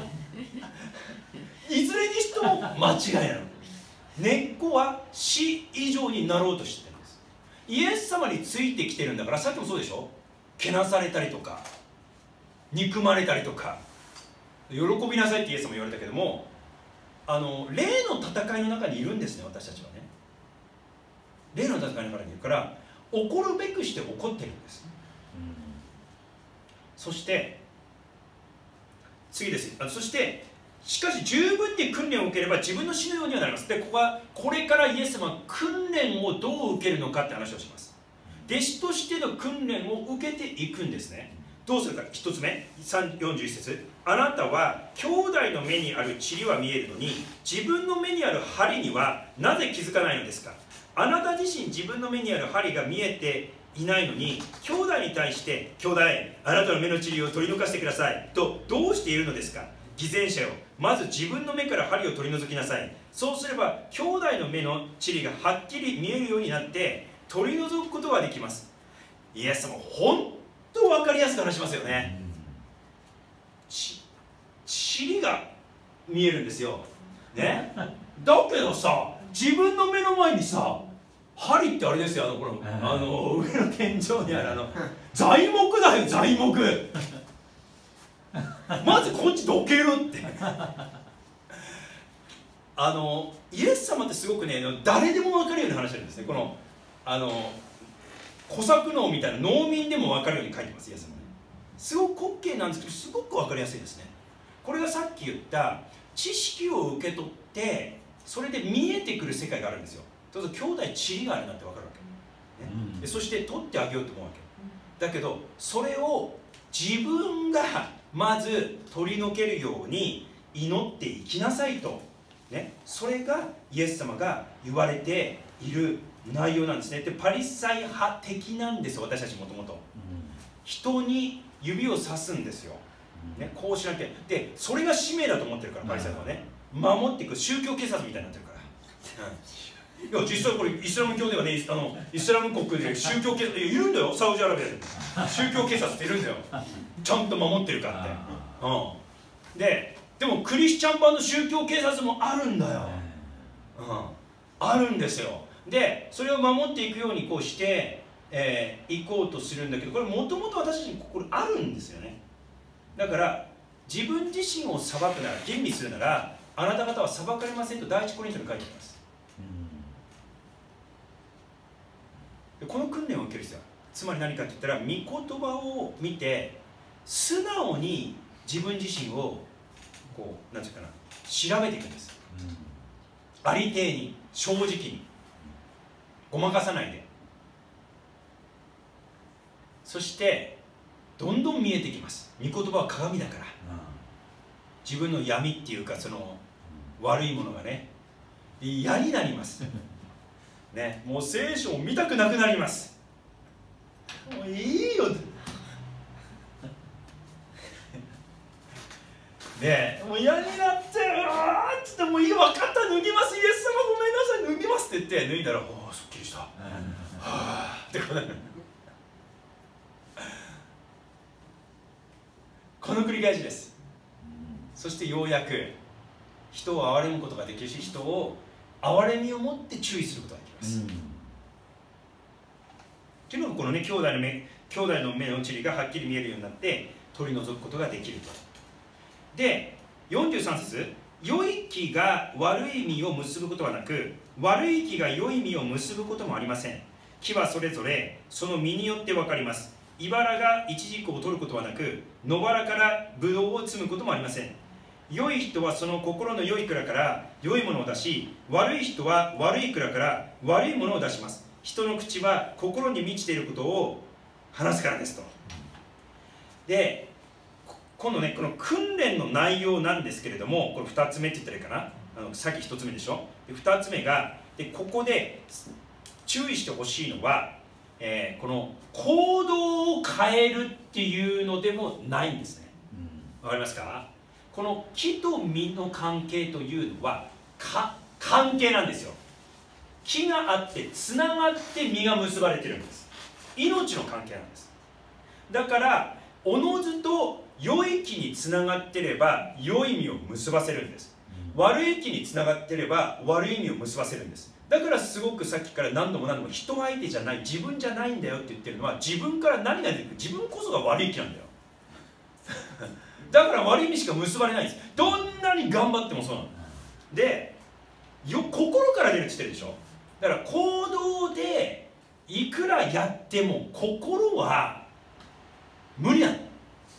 いずれにしても間違いなの。根っこは死以上になろうとしてるんです。イエス様についてきてるんだから、さっきもそうでしょ、けなされたりとか憎まれたりとか喜びなさいってイエス様言われたけども、霊の戦いの中にいるんですね、私たちはね。霊の戦いの中にいるから、怒るべくして怒ってるんです、そして次です。そしてしかし十分に訓練を受ければ自分の死ぬようにはなります。で、これからイエス様は訓練をどう受けるのかって話をします。弟子としての訓練を受けていくんですね。どうするか。1つ目、41節、あなたは兄弟の目にある塵は見えるのに自分の目にある針にはなぜ気づかないのですか。あなた自身自分の目にある針が見えていないのに兄弟に対して兄弟あなたの目の塵を取り除かせてくださいとどうしているのですか。偽善者よ、まず自分の目から針を取り除きなさい。そうすれば兄弟の目の塵がはっきり見えるようになって取り除くことができます。イエス様本当分かりやすく話しますよね。塵が見えるんですよ、ね、だけどさ、自分の目の前にさ、針ってあれですよ、上の天井にある材木だよ、材木まずこっちどけろってイエス様ってすごくね、誰でも分かるように話してるんですね。この小作農みたいな農民でも分かるように書いてます、イエス様ね。すごく滑稽なんですけど、すごく分かりやすいですね。これがさっき言った知識を受け取ってそれで見えてくる世界があるんですよ。そうすると兄弟塵があるなって分かるわけ、ね、でそして取ってあげようと思うわけだけど、それを自分がまず取り除けるように祈っていきなさいと、ね、それがイエス様が言われている内容なんですね。でパリサイ派的なんですよ、私たちもともと。人に指をさすんですよ、ね、こうしなきゃ。でそれが使命だと思ってるから、パリサイ派はね、守っていく宗教警察みたいになってるから、いや実際これイスラム教ではね、イスラム国で宗教警察いるんだよ、サウジアラビアで宗教警察っているんだよ、ちゃんと守ってるかって、でもクリスチャン版の宗教警察もあるんだよ、あるんですよ。でそれを守っていくようにこうして行こうとするんだけど、これもともと私たちにここにあるんですよね。だから自分自身を裁くなら、吟味するなら、あなた方は裁かれませんと第一コリントに書いてあります。でこの訓練を受ける必要は、つまり何かって言ったら、御言葉を見て素直に自分自身をこうなんていうかな、調べていくんです、ありていに正直にごまかさないで。そしてどんどん見えてきます。御言葉は鏡だから、自分の闇っていうか、その悪いものがね嫌になりますね、もう聖書を見たくなくなります。もういいよね、もう嫌になって、うわーっつって、もういい、分かった、脱ぎます、イエス様ごめんなさい、脱ぎますって言って脱いだら、おおすっきりした、はあってこの繰り返しです。そしてようやく人を憐れむことができるし、人を憐れみを持って注意することができます、というのがこのね、兄弟の目の塵がはっきり見えるようになって取り除くことができると。で43節、良い木が悪い実を結ぶことはなく、悪い木が良い実を結ぶこともありません。木はそれぞれその実によって分かります。茨がイチジクを取ることはなく、野原からブドウを摘むこともありません。良い人はその心の良い蔵から良いものを出し、悪い人は悪い蔵から悪いものを出します。人の口は心に満ちていることを話すからですと。で今度ね、この訓練の内容なんですけれども、これ2つ目って言ったらいいかな、さっき1つ目でしょ。で2つ目が、ここで注意してほしいのは、この行動を変えるっていうのでもないんですね。わかりますか。この木と実の関係というのは関係なんですよ。木があってつながって実が結ばれてるんです。命の関係なんです。だからおのずと良い木につながってれば良い実を結ばせるんです。悪い木につながってれば悪い実を結ばせるんです。だからすごくさっきから何度も人相手じゃない、自分じゃないんだよって言ってるのは、自分から何が出てくる、自分こそが悪い木なんだよだから悪い実しか結ばれないんです。どんなに頑張ってもそうなので、心から出るって言ってるでしょ。だから行動でいくらやっても心は無理なの。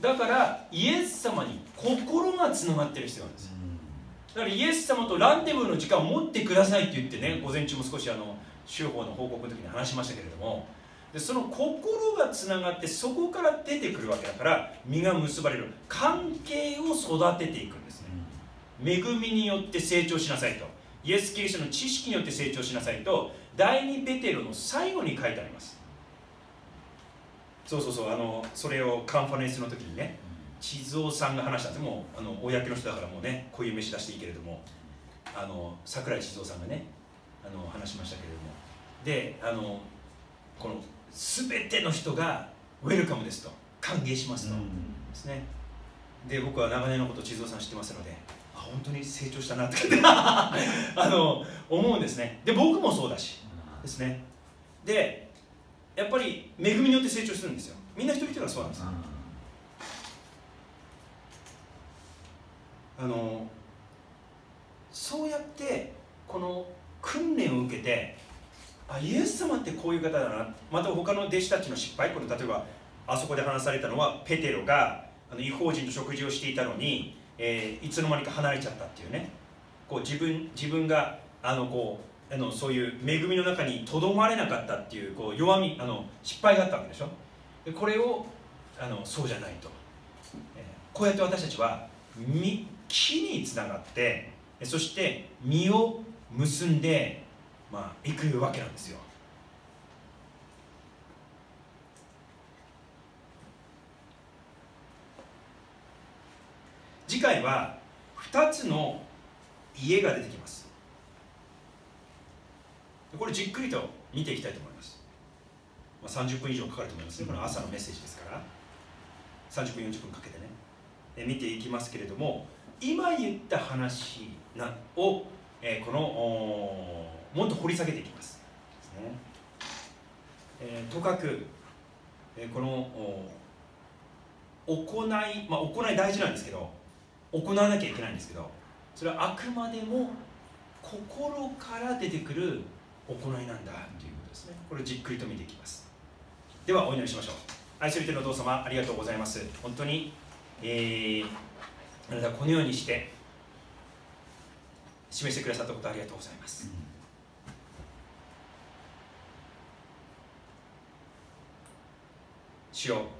だからイエス様に心がつながってる必要なんですよ。だからイエス様とランデブーの時間を持ってくださいって言ってね、午前中も少し週報の報告の時に話しましたけれども、でその心がつながってそこから出てくるわけだから、実が結ばれる関係を育てていくんですね。恵みによって成長しなさいと、イエス・キリストの知識によって成長しなさいと、第2ペテロの最後に書いてあります。そうそうそう、それをカンファレンスの時にね、地蔵さんが話したんです。もう公の人だからもうね、こういう飯出していいけれども、桜井地蔵さんがね話しましたけれども、でこの全ての人がウェルカムですと、歓迎しますと、ですね。で僕は長年のこと地蔵さん知ってますので、本当に成長したなって思うんですね。で僕もそうだしですね。でやっぱり恵みによって成長するんですよ。みんな一人一人がそうなんですよ。そうやってこの訓練を受けて、イエス様ってこういう方だな、また他の弟子たちの失敗、これ例えばあそこで話されたのはペテロが異邦人と食事をしていたのに、いつの間にか離れちゃったっていうね、こう自分がそういう恵みの中にとどまれなかったっていう、こう弱み失敗があったわけでしょ。でこれをそうじゃないと、こうやって私たちは木につながって、そして実を結んでいくわけなんですよ。次回は2つの家が出てきます。これじっくりと見ていきたいと思います。30分以上かかると思いますね。これ朝のメッセージですから30分40分かけてね見ていきますけれども、今言った話をもっと掘り下げていきます。とかくこの行い大事なんですけど、行わなきゃいけないんですけど、それはあくまでも心から出てくる行いなんだということですね。これをじっくりと見ていきます。ではお祈りしましょう。愛する天のお父様、ありがとうございます。本当に、あなたはこのようにして示してくださったことありがとうございます。主よ、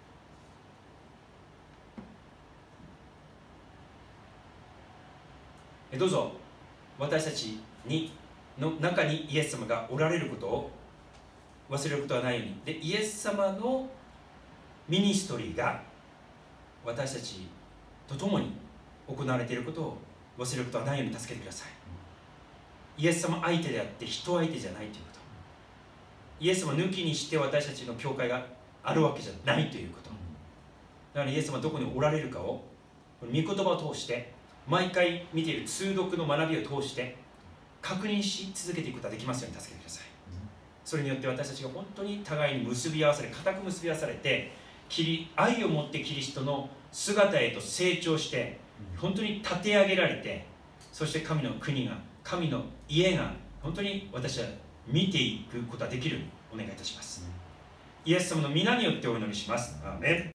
どうぞ私たちの中にイエス様がおられることを忘れることはないように、でイエス様のミニストリーが私たちと共に行われていることを忘れることはないように助けてください。イエス様相手であって人相手じゃないということ、イエス様抜きにして私たちの教会があるわけじゃないということ、だからイエス様どこにおられるかを御言葉を通して、毎回見ている通読の学びを通して確認し続けていくことができますように助けてください。それによって私たちが本当に互いに結び合わされ、固く結び合わされて、愛を持ってキリストの姿へと成長して、本当に立て上げられて、そして神の国が、神の家が本当に私は見ていくことができるようにお願いいたします。イエス様の皆によってお祈りします。アーメン。